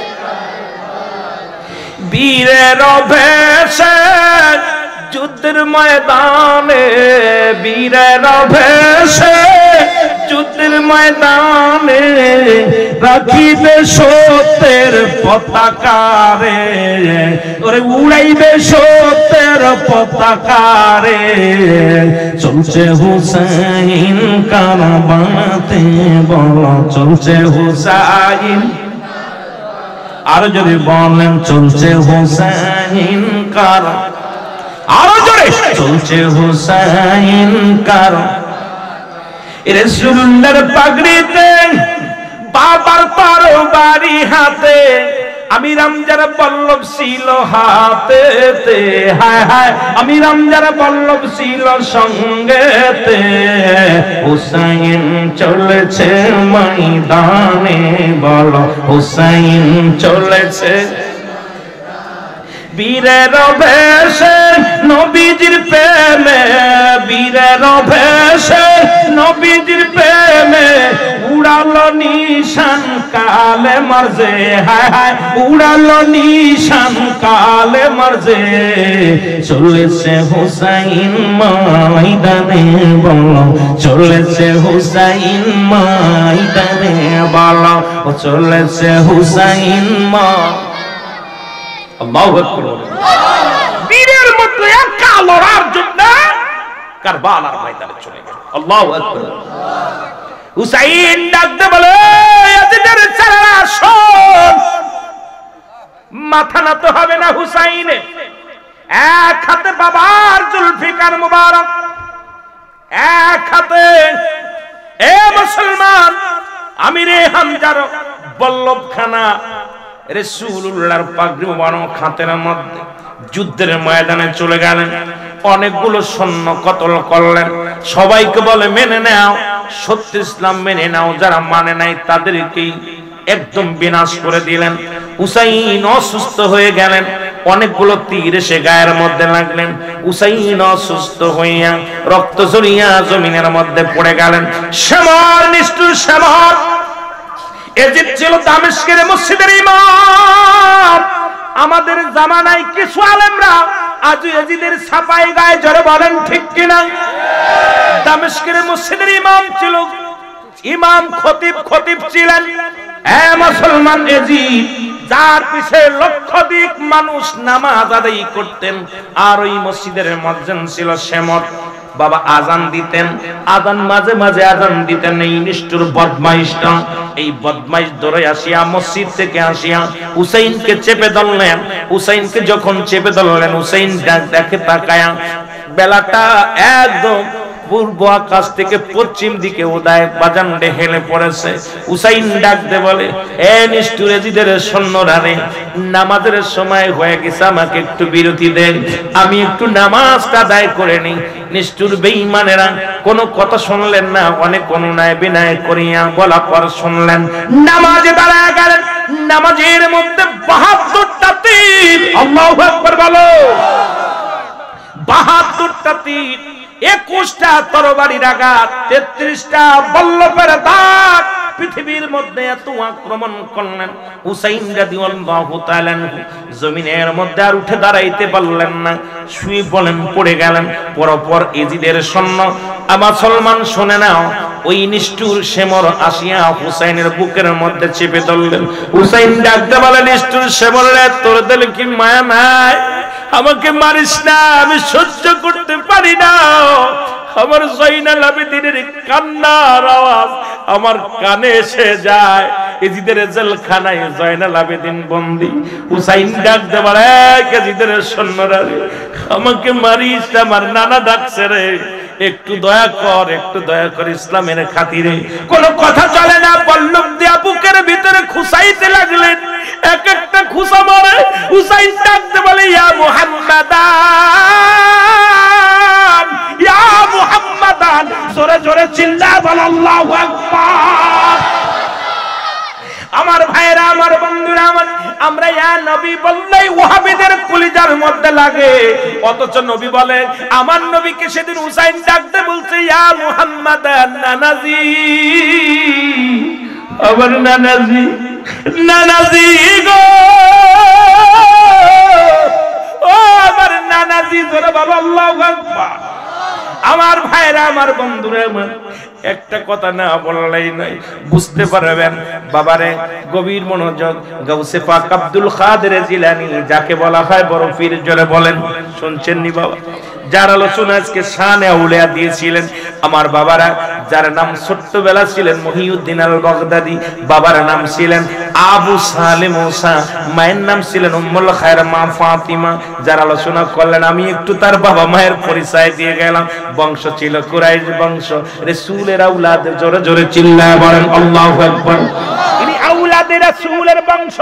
বীরের ভেষে যুদ্ধের ময়দানে, বীরের ভেষে যুদ্ধের ময়দানে রাখিবে সত্যের পতাকা রে, ওরে উড়াইবে সত্যের পতাকা রে। চলছে হুসাইন কারবালাতে বলো চলছে হুসাইন, আর যদি বলেন চলছে হুসাইন কারবালাতে, আরো জোরে চলছে হুসাইন কারণ রাসূলুল্লাহর পাগড়িতে বাবার তরবারি হাতে, আমির হামজার বল্লভ ছিল হাতেতে, হায় হায় আমির হামজার বল্লভ ছিল সঙ্গেতে। হুসাইন চলেছে ময়দানে বলো হুসাইন চলেছে বীরের ভেষে নবীজির প্রেমে, বীরের ভেষে নবীজির প্রেমে উড়ালো নিশান কালে মারজে, হায় হায় উড়ালো নিশান কালে মারজে। চলেছে হুসাইন ময়দানে বলো চলেছে হুসাইন ময়দানে বলো চলেছে হুসাইন আল্লাহু আকবার। বীরের মধ্যে একা লড়ার জন্য কারবালার ময়দানে চলে গেল। আল্লাহু আকবার। হুসাইন ডাকতে বলে ইয়াজিদের ছেলেরা শোন, মাথা নত হবে না হুসাইনের। এক হাতে বাবার জুলফিকার মুবারক, এক হাতে এ মুসলমান আমিরে হামজার বল্লভখানা রাসূলুল্লাহর পাগড়ি মুবারক হাতের মধ্যে যুদ্ধের ময়দানে চলে গেলেন। অনেকগুলো সৈন্য কতল করলেন, সবাইকে বলে মেনে নাও, সত্য ইসলাম মেনে নাও, যারা মানে নাই তাদেরকেই একদম বিনাশ করে দিলেন। হুসাইন অসুস্থ হয়ে গেলেন, অনেকগুলো তীর এসে গায়ের মধ্যে লাগলেন। হুসাইন অসুস্থ হইয়া রক্ত ঝরিয়া জমিনের মধ্যে পড়ে গেলেন। শামর নিষ্ঠুর শামর এজিদ ছিল দামেস্কের মসজিদের ইমাম। আমাদের জামানায় কিছু আলেমরা আজ এজিদের ছাপাই গায়ে জোরে বলেন ঠিক কিনা। দামেস্কের মসজিদের ইমাম ছিল, ইমাম খতিব ছিলেন মুসলমান এজিদ, যার পিছে লক্ষাধিক মানুষ নামাজ আদায় করতেন। আর ওই মসজিদের মুয়াজ্জিন ছিল শামর। বাবা আজান দিতেন, আজান মাঝে মাঝে আজান দিতেন। এই নিষ্ঠুর বদমাইশটা, এই বদমাইশ ধরে আসিয়া মসজিদ থেকে আসিয়া হুসাইনকে চেপে ধরলেন। হুসাইনকে যখন চেপে ধরলেন, হুসাইন দেখে তাকায়া বেলাটা একদম পূর্ব আকাশ থেকে পশ্চিম দিকে উদয় বাজান্ডে হেলে পড়েছে। হুসাইন ডাকতে বলে এ নিষ্ঠুর এজিদের সৈন্যরা রে, নামাজের সময় হয়ে গেছে, আমাকে একটু বিরতি দেন, আমি একটু নামাজটা আদায় করে নিই। নিষ্ঠুর বেঈমানেরা কোনো কথা শুনলেন না, অনেক অনুনয় বিনয় করিয়া বলা পর শুনলেন, নামাজে দাঁড়ায় গেলেন। নামাজের মধ্যে ৭২টা তীর, আল্লাহু আকবার বলো, ৭২টা তীর, ২১টা তরবারির আঘাত, ৩৩টা বল্লভের দাগ, পৃথিবীর মধ্যে এত আক্রমণ করলেন, হুসাইন রাদিয়াল্লাহু তাআলা জমিনের মধ্যে আর উঠে দাঁড়াইতে পারলেন না, শুয়ে বলেন পড়ে গেলেন। পরপর এজিদের সৈন্য মুসলমান শুনে নাও, ওই নিষ্ঠুর শেমর আসিয়া হুসাইনের বুকের মধ্যে চেপে ধরলেন। হুসাইন ডাকতে বলে, নিষ্ঠুর শেমর রে, তোর দিলে কি মায়া নাই? আমাকে মারিস না, আমি সহ্য করতে পারি না। আমার জয়নাল আবেদিনের কান্নার আওয়াজ আমার কানে এসে যায়। এজিদের জেলখানায় জয়নাল আবেদিন বন্দী। হুসাইন ডাকতে বলে, এজিদের সৈন্যরা রে, আমাকে মারিস না, আমার নানা ডাকছে রে, একটু দয়া কর, একটু দয়া কর ইসলামের খাতিরে। কোনো কথা চলে না, পল্লব দিয়া বুকের ভিতরে খুসাইতে লাগলেন। এক একটা খুসা মারে। হুসাইন ডাকতে বলে, ইয়া মুহাম্মাদান, ইয়া মুহাম্মাদান, জোরে জোরে চিল্লা বল আল্লাহু আকবার। আমার ভাইরা, আমার বন্ধুরা, আমরা ইয়া নবী বললেই ওয়াহাবীদের কলিজার মধ্যে লাগে, অথচ নবী বলে, আমার নবীকে সেদিন হুসাইন ডাকতে বলছে, ইয়া মুহাম্মাদান, নানাজি, আমার নানাজি, নানাজি গো, ও আমার নানাজি, জোরে বলো আল্লাহু আকবার। আমার ভাইরা, আমার বন্ধুরা, একটা কথা না বললেই নাই, বুঝতে পারবেন। বাবারে গভীর মনোযোগ। গাউসে পাক আব্দুল কাদের জিলানী, যাকে বলা হয় বড় পীর, জোরে বলেন, শুনছেন নি বাবা? যার আলোচনা আজকে শানে আউলিয়া দিয়েছিলেন আমার বাবারা, যার নাম ছোট্টবেলা ছিলেন মহিউদ্দিন আল বাগদাদি, বাবার নাম ছিলেন আবু সালেম মুসা, মায়ের নাম ছিলেন উম্মুল খায়র মা ফাতিমা। যার আলোচনা করলেন, আমি একটু তার বাবা মায়ের পরিচয় দিয়ে গেলাম। বংশ ছিল কুরাইশ বংশ, রাসূলের আওলাদ, জোরে জোরে চিল্লায় বলেন আল্লাহু আকবার। ইনি আওলাদে রাসূলের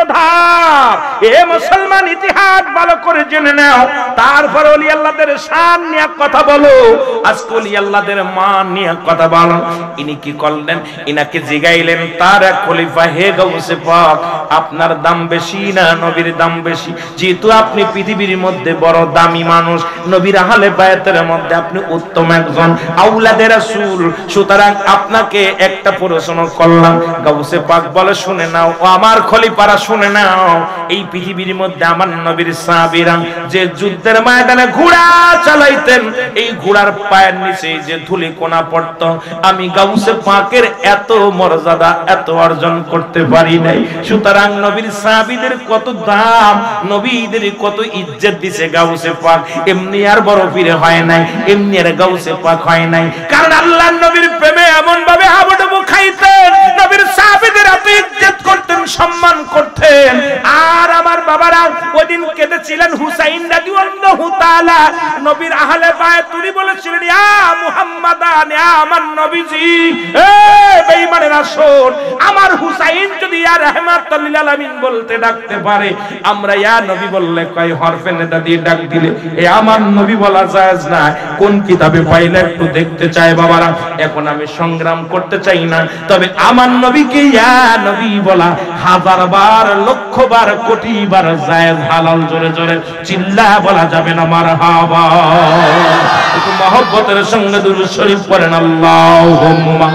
বংশধর। এ মুসলমান, ইতিহাস ভালো করে জেনে নাও, তারপর ওলি আল্লাহদের শান নিয়ে কথা বলো, আজকে ওলি আল্লাহদের মান নিয়ে কথা বলো। ইনি কি করলেন? ইনাকে জিগাইলেন তার এক খলিফা, হে গাউসে পাক, আপনার দাম বেশি না নবীর দাম বেশি? যেহেতু আপনি পৃথিবীর মধ্যে বড় দামি মানুষ, নবীর আহলে বায়াতের মধ্যে আপনি উত্তম একজন আওলাদে রাসূল, সুতরাং আপনাকে একটা প্রশ্ন করলাম। গাউসে পাক বলে, শুনে নাও ও আমার খলিফারা, শুনে নাও, এই পৃথিবীর মধ্যে আমার নবীর সাহাবীরা যে যুদ্ধের ময়দানে ঘোড়া চালাইতেন, এই ঘোড়ার পায়ের নিচে যে ধুলি কোনা পড়ত, আমি গাউসে পাকের এত মর্যাদা, এত অর্জন করতে পারি নাই। সুতরাং নবীর সাহাবীদের কত দাম, নবীদের কত ইজ্জত দিছে গাউসে পাক। এমনি আর বড় পীরে হয় নাই, এমনি আর গাউসে পাক হয় নাই, কারণ আল্লাহর নবীর প্রেমে এমন ভাবে হাবুডুবু খাইতেন, নবীর সাহাবীদের এত ইজ্জত করতেন, সম্মান করতেন। আর আমার বাবারা ওইদিন কেঁদেছিলেন হুসাইন রাদিয়াল্লাহু তাআলা, নবীর আহলে বায়াত তুলি বলেছিলেন, ইয়া মুহাম্মাদান, ইয়া আমার নবীজি, এ বেঈমানেরা শোন, আমার হুসাইন যদি ইয়া রাহমাতুল লিল আলামিন বলতে ডাকতে পারে, আমরা ইয়া নবী বললে কয় হরফে নেদা দিয়ে ডাক দিলে এ আমার নবী বলা জায়েজ না। কোন কিতাবে পাইলে একটু দেখতে চাই বাবারা। এখন আমি সংগ্রাম করতে চাই না, তবে আমার নবীকে ইয়া নবী বলা হাজার বার, লক্ষ বার, কোটি বার জায়েজ, হালাল। জোরে জোরে চিল্লা বলা যাবে না মারহাবা। একটু মহব্বতের সঙ্গে দুরূদ শরীফ পড়েন, আল্লাহুম্মা।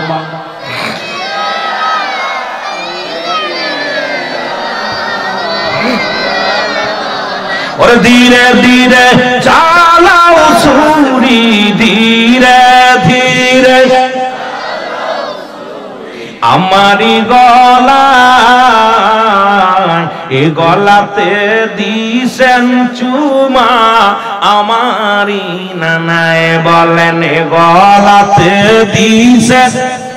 और धीरे धीरे चालाओ सूरी, धीरे धीरे আমারি গলা, এ গলাতে দিছেন চুমা, আমারি নানায় বলেন, এ গলাতে দিছেন।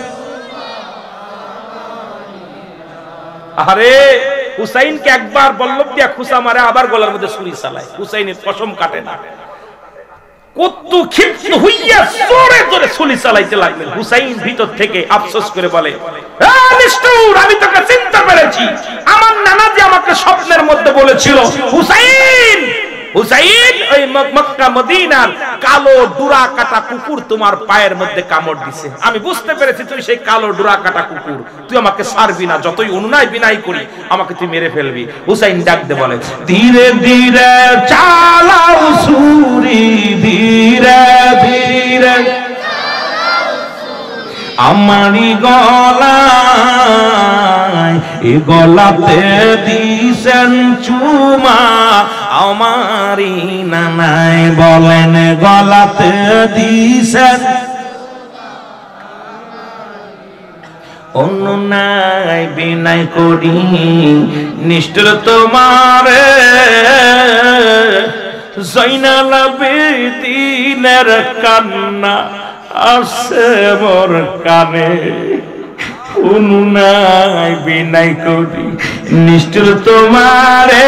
আরে হুসাইনকে একবার বল্লভ দিয়া খুসা মারে, আবার গলার মধ্যে ছুরি চালায়, হুসাইনের কসম কাটে না। কত ক্ষিপ্ত হইয়া জোরে জোরে ছুরি চালাইতে লাগলেন। হুসাইন ভিতর থেকে আফসোস করে বলে, নিষ্ঠুর, আমি তোকে চিনতে পেরেছি, আমার নানাজি আমাকে স্বপ্নের মধ্যে বলেছিল, হুসাইন, হুসাইন, ওই মক্কা মদিনার কালো ডুরা কাটা কুকুর তোমার পায়ের মধ্যে কামড় দিছে। আমি বুঝতে পেরেছি তুই সেই কালো ডুরা কাটা কুকুর, তুই আমাকে ছাড়বি না, যতই অনুনয় বিনয় করি আমাকে তুই মেরে ফেলবি। হুসাইন ডাকতে বলে, ধীরে ধীরে চালাও ছুরি, ধীরে ধীরে আমারি গলায় এ গলাতে দিছেন চুমা আমারি নানায় বলেন গলাতে দিছেন অন্য নাই বিনাই করি নিষ্ঠুর তোমারে জয়নাল আবেদিনের কান্না আসে মোর কানে অন্য নাই বিনাই করি নিষ্ঠুর তোমারে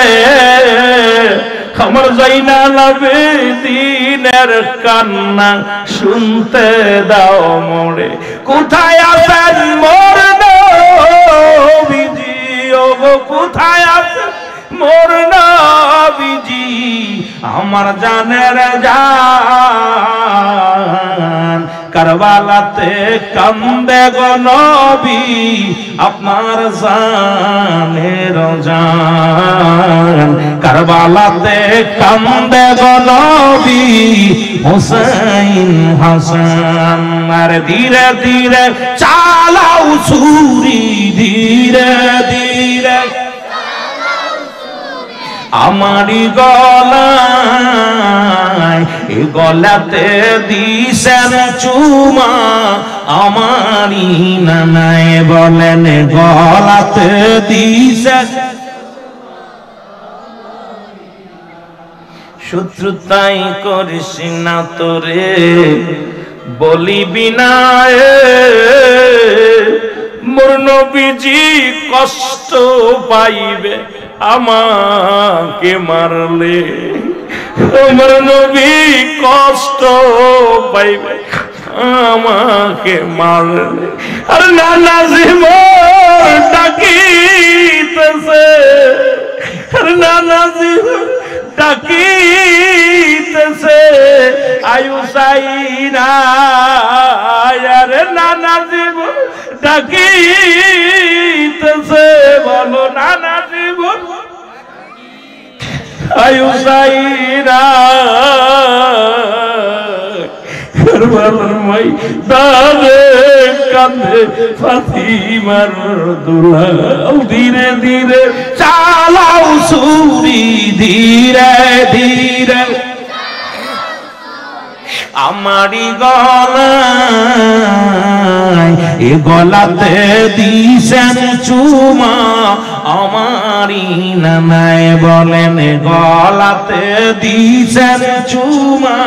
আমার জয়নাল আবেদিনের কান্না শুনতে দাও মোরে কোথায় আছেন মোর নবীজি ও গো কোথায় আছেন মোর নবীজি আমার জানের জান কারবালাতে কান্দে গো নবী আপনার জানের জান কারবালাতে কান্দে গো নবী হুসাইন হাসান আর ধীরে ধীরে চালাও ছুরি ধীরে ধীরে আমারি গলায় এ গলাতে দিছেন চুমা আমারি নানায় বলেন গলাতে দিছেন শত্রুতাই করিস না তোরে বলিবি না মোর নবীজি কষ্ট পাইবে আমাকে মারলে আমার নবী কষ্ট পাইবে আমাকে মারলে আর নানা জীবন ডাকিতেছে আর নানা জীবন ডাকিতেছে আয়ু সাইনা আরে নানা জীবন ডাকিতেছে বলো নানা জীবন আয়ু সাইনা কারবালার মাই দাদে কাঁদে ফাতিমার দুলাল ধীরে ধীরে চালাও ছুরি ধীরে ধীরে আমারি গলায় এ গলাতে দিছেন চুমা আমারি নানায় বলেন গলাতে দিছেন চুমা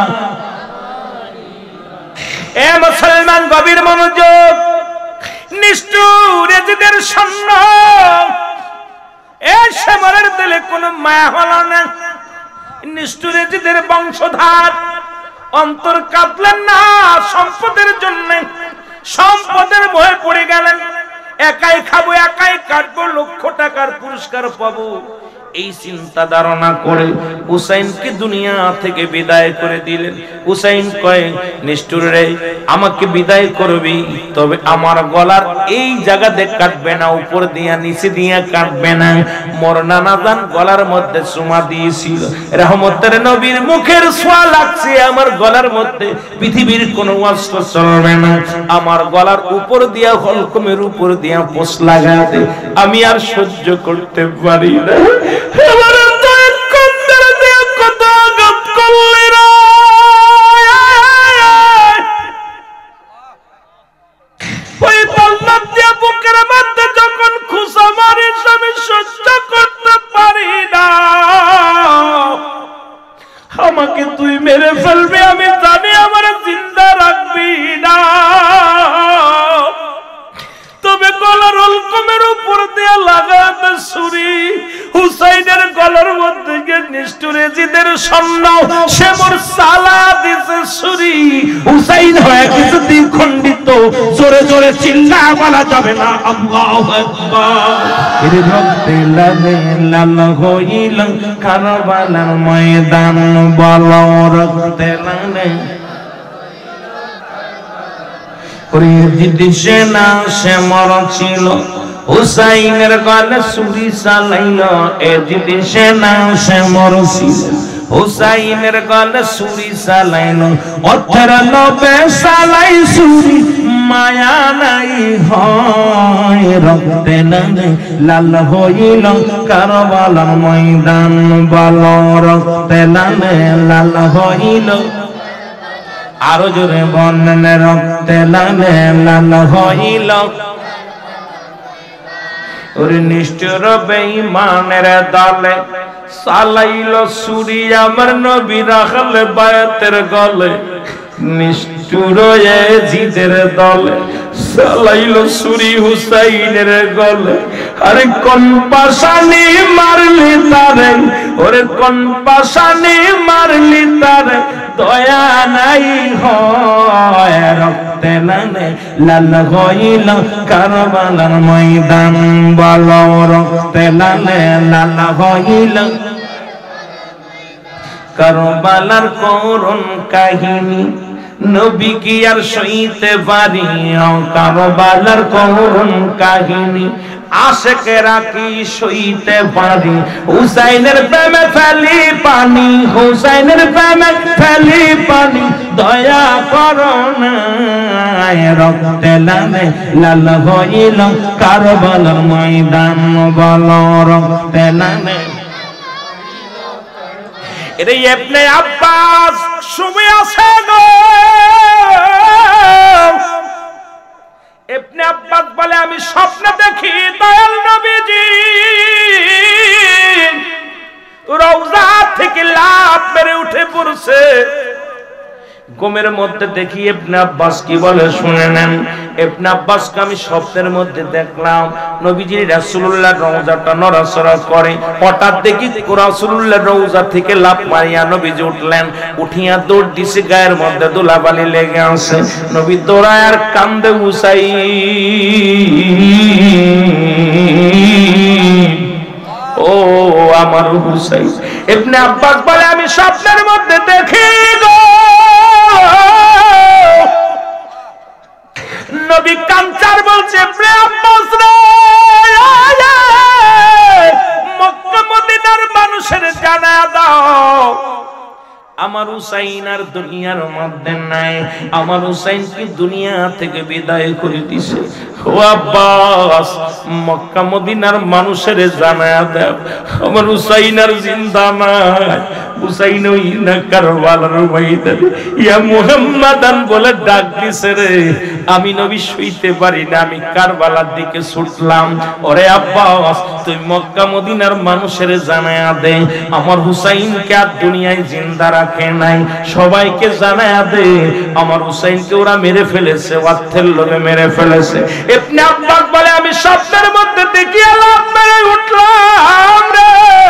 এ মুসলমান গভীর মনোযোগ নিষ্ঠুর এজিদের সৈন্য এ সেমরের দিলে কোনো মায়া হলো না নিষ্ঠুর এজিদের বংশধর অন্তর কাঁপলেন না সম্পদের জন্য সম্পদের ভয়ে পড়ে গেলেন একাই খাবো একাই কাটবো লক্ষ টাকার পুরস্কার পাবো এই চিন্তা ধারণা করে হুসাইনকে দুনিয়া থেকে বিদায় করে দিলেন হুসাইন কয় নিষ্ঠুর রে আমাকে বিদায় করবি তবে আমার গলার এই জায়গাতে কাটবে না উপর দিয়া নিচে দিয়া কাটবে না মোর নানা জান গলার মধ্যে চুমা দিয়েছিল রহমতের নবীর মুখের ছোঁয়া লাগছে আমার গলার মধ্যে পৃথিবীর কোনো অস্ত্র চলবে না আমার গলার উপর দিয়া হলকমের উপর দিয়া পোষ লাগাতে আমি আর সহ্য করতে পারি না আমার অন্তরের কন্দরে দিয়ে কত আঘাত করলি রে ওই বল্লভ দিয়ে বুকের মধ্যে যখন খুশা মারিস আমি সহ্য করতে পারি না আমাকে তুই মেরে ফেলবি আমি জানি আমার জিন্দা রাখবি না তবে গলার হলকমের উপর দিয়ে লাগাতে ছুরি হুসাইনের গলার মধ্যে গিয়ে নিষ্ঠুর এজিদের সৈন্য সে মোর সালা দিছে ছুরি হুসাইন হয়ে কিছু দ্বিখণ্ডিত জোরে জোরে চিল্লা বলা যাবে না আল্লাহু আকবার এর রক্তে লাগে লাল হইল কারবালার ময়দান বলো রক্তে লাগে সে না সে মর ছিল হুসাইনের গলে ছুরি চালাইল এদিকে সে না সে মর ছিল হুসাইনের গলে ছুরি চালাইল 98 চালাই ছুরি মায়া নাই হয় রক্তে লালে লাল হইল কারবালার ময়দান বলো রক্তে লালে লাল হইল আরো জোরে বলেন রক্তে লালে লাল হইল ওরে নিষ্ঠুর বেঈমানের দলে চালাইল ছুরি আমার নবী রাখলে বায়াতের গলে নিষ্ঠুর এজিদের দলে চালাইল ছুরি হুসাইনের গলে আরে কোন পাশানি মারলি তারে ওরে কোন পাশানি মারলি তারে দয়া নাই হয় রক্তে লালে লাল হইল কারবালার ময়দান বলো রক্তে লালে লাল হইল কারবালার করুণ কাহিনী নবী কি আর সইতে পারি কারবালার করুণ কাহিনী আশেকেরা কি সইতে পারি হুসাইনের প্রেমে ফেলি পানি হুসাইনের প্রেমে ফেলি পানি দয়া করো না রক্তে লালে লাল হইল কারবালার ময়দান বলো রক্তে লালে এরে ইবনে আব্বাস শুয়ে আছে গো ইবনে আব্বাস বলে আমি স্বপ্নে দেখি দয়াল নবীজি রওজা থেকে লাফ মেরে উঠে পড়ছে ঘুমের মধ্যে দেখি ইবনে আব্বাস কি বলে শুনে নেন ইবনে আব্বাসকে আমি স্বপ্নের মধ্যে দেখলাম নবীজি রাসূলুল্লাহর রওজাটা নড়াচড়া করে হঠাৎ দেখি রাসূলুল্লাহর রওজা থেকে লাফ মারিয়া নবীজি উঠলেন উঠিয়া দৌড় দিছে গায়ের মধ্যে ধুলাবালি লেগে আছে নবী দৌড়ায় আর কান্দে হুসাইন ও আমার হুসাইন ইবনে আব্বাস বলে আমি স্বপ্নের মধ্যে দেখি গো নবী কাঞ্চার বলছে আব্বাস রে মক্কা মদিনার মানুষের জানায়া দাও আমার হুসাইন আর দুনিয়ার মধ্যে নাই আমার হুসাইন কি দুনিয়া থেকে বিদায় করে দিয়েছে ও আব্বাস মক্কা মদিনার মানুষের জানায়া দাও আমার হুসাইন আর জিন্দা নাই হুসাইন ওই না কারবালার ময়দানে ইয়া মুহাম্মাদান বলে ডাক দিছে রে আমি নবী শুইতে পারি না আমি কারবালার দিকে ছুটলাম ওরে আব্বাস তুই মক্কা মদিনার মানুষের জানায়া দে আমার হুসাইনকে আর দুনিয়ায় জিন্দা রাখে নাই সবাইকে জানায়া দে আমার হুসাইনকে ওরা মেরে ফেলেছে ওয়াক্তের লোভে মেরে ফেলেছে ইবনে আব্বাস বলে আমি স্বপ্নের মধ্যে দেখি লাফ মেরে উঠলাম রে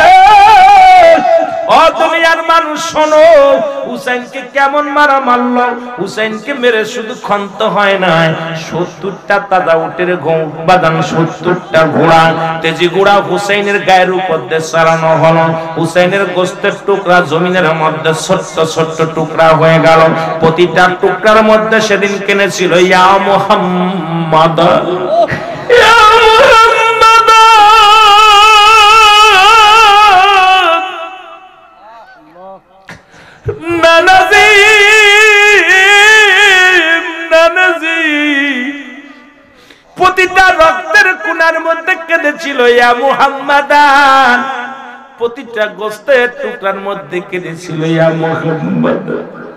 ও দুনিয়ার মানুষ শোনো হুসাইনকে কেমন মারা মারলো হুসাইনকে মেরে শুধু খন্ত হয় না 70টা তাজা উটের বাদান 70টা ঘোড়া তেজি ঘোড়া হুসাইনের গায়ের উপর দিয়ে চালানো হলো হুসাইনের গোশতের টুকরা জমিনের মধ্যে ছোট্ট ছোট্ট টুকরা হয়ে গেল প্রতিটা টুকরার মধ্যে সেদিন কেনেছিল ইয়া মুহাম্মদ ইয়া প্রতিটা রক্তের কোণার মধ্যে কেঁদেছিল ইয়া মুহাম্মাদান প্রতিটা গোশতের টুকরার মধ্যে কেঁদেছিল ইয়া মুহাম্মাদ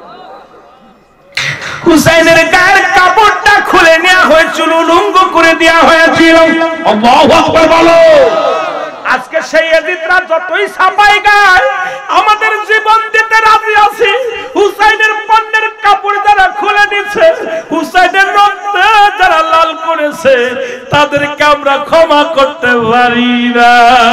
হুসাইনের গায়ের কাপড়টা খুলে নেওয়া হয়েছিল উলঙ্গ করে দেওয়া হয়েছিল আল্লাহু আকবার বলো আজকে সেই ইয়াজিদরা যতই ছাপাই গায় আমাদের জীবন দিতে রাজি আছে হুসাইনের পণ্যের কাপড় যারা খুলে দিচ্ছে হুসাইনের রক্ত যারা লাল করেছে তাদেরকে আমরা ক্ষমা করতে পারি না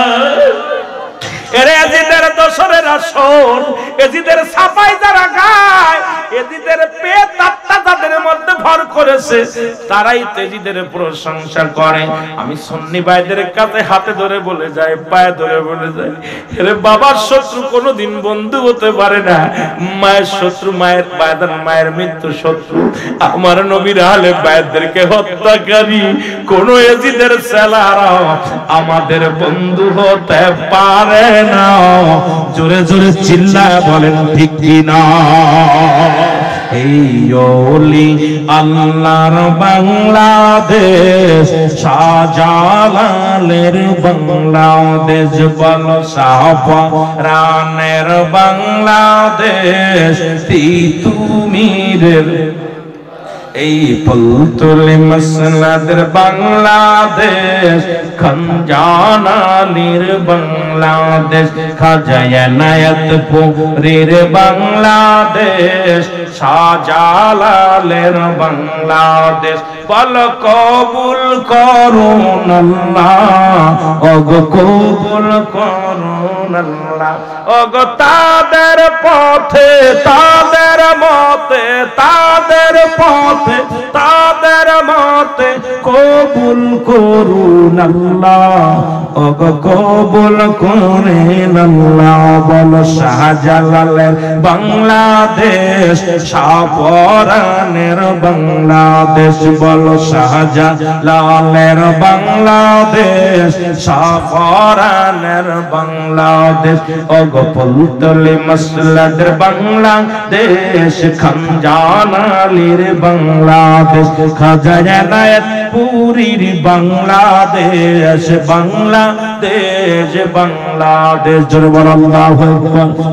এরে ইয়াজিদের দোসরের আসর ইয়াজিদের ছাপাই যারা গায় ইয়াজিদের পেট আত্মা যাদের মধ্যে ভর করেছে তারাই ইয়াজিদের প্রশংসা করে আমি সুন্নি ভাইদের কাছে হাতে ধরে বলে যাই পায়ে ধরে বলে যাই এরে বাবার শত্রু কোনোদিন বন্ধু হতে পারে না মায়ের শত্রু মায়ের বায়দান মায়ের মৃত্যু শত্রু আমার নবীর আহলে বাইতদেরকে হত্যাকারী কোন ইয়াজিদের ছেলেরা আমাদের বন্ধু হতে পারে না জোরে জোরে চিল্লায় বলেন ঠিক কি না এই ওলি আল্লাহর বাংলাদেশ শাহজালালের বাংলাদেশ বলো শাহপরানের বাংলাদেশ তিতুমিরের এই ফুলতুলি মসনদের বাংলাদেশ খঞ্জানালির বাংলাদেশ খাজা এনায়েতপুরীর বাংলাদেশ শাহজালালের বাংলাদেশ বল কবুল করুন আল্লাহ ওগো কবুল করুন আল্লাহ ওগো তাদের পথে তাদের মতে তাদের পথে তাদের মতে কবুল করুন আল্লাহ ওগো কবুল করেন আল্লাহ বল শাহজালালের বাংলাদেশ শাহপরানের বাংলাদেশ বল শাহজালালের বাংলাদেশ শাহপরানের বাংলাদেশ ওগো ফুলতুলি মসনদের বাংলাদেশ খঞ্জানালির বাংলাদেশ খাজা এনায়েতপুরীর বাংলাদেশ বাংলাদেশ বাংলাদেশ জোরে বল আল্লাহু আকবার।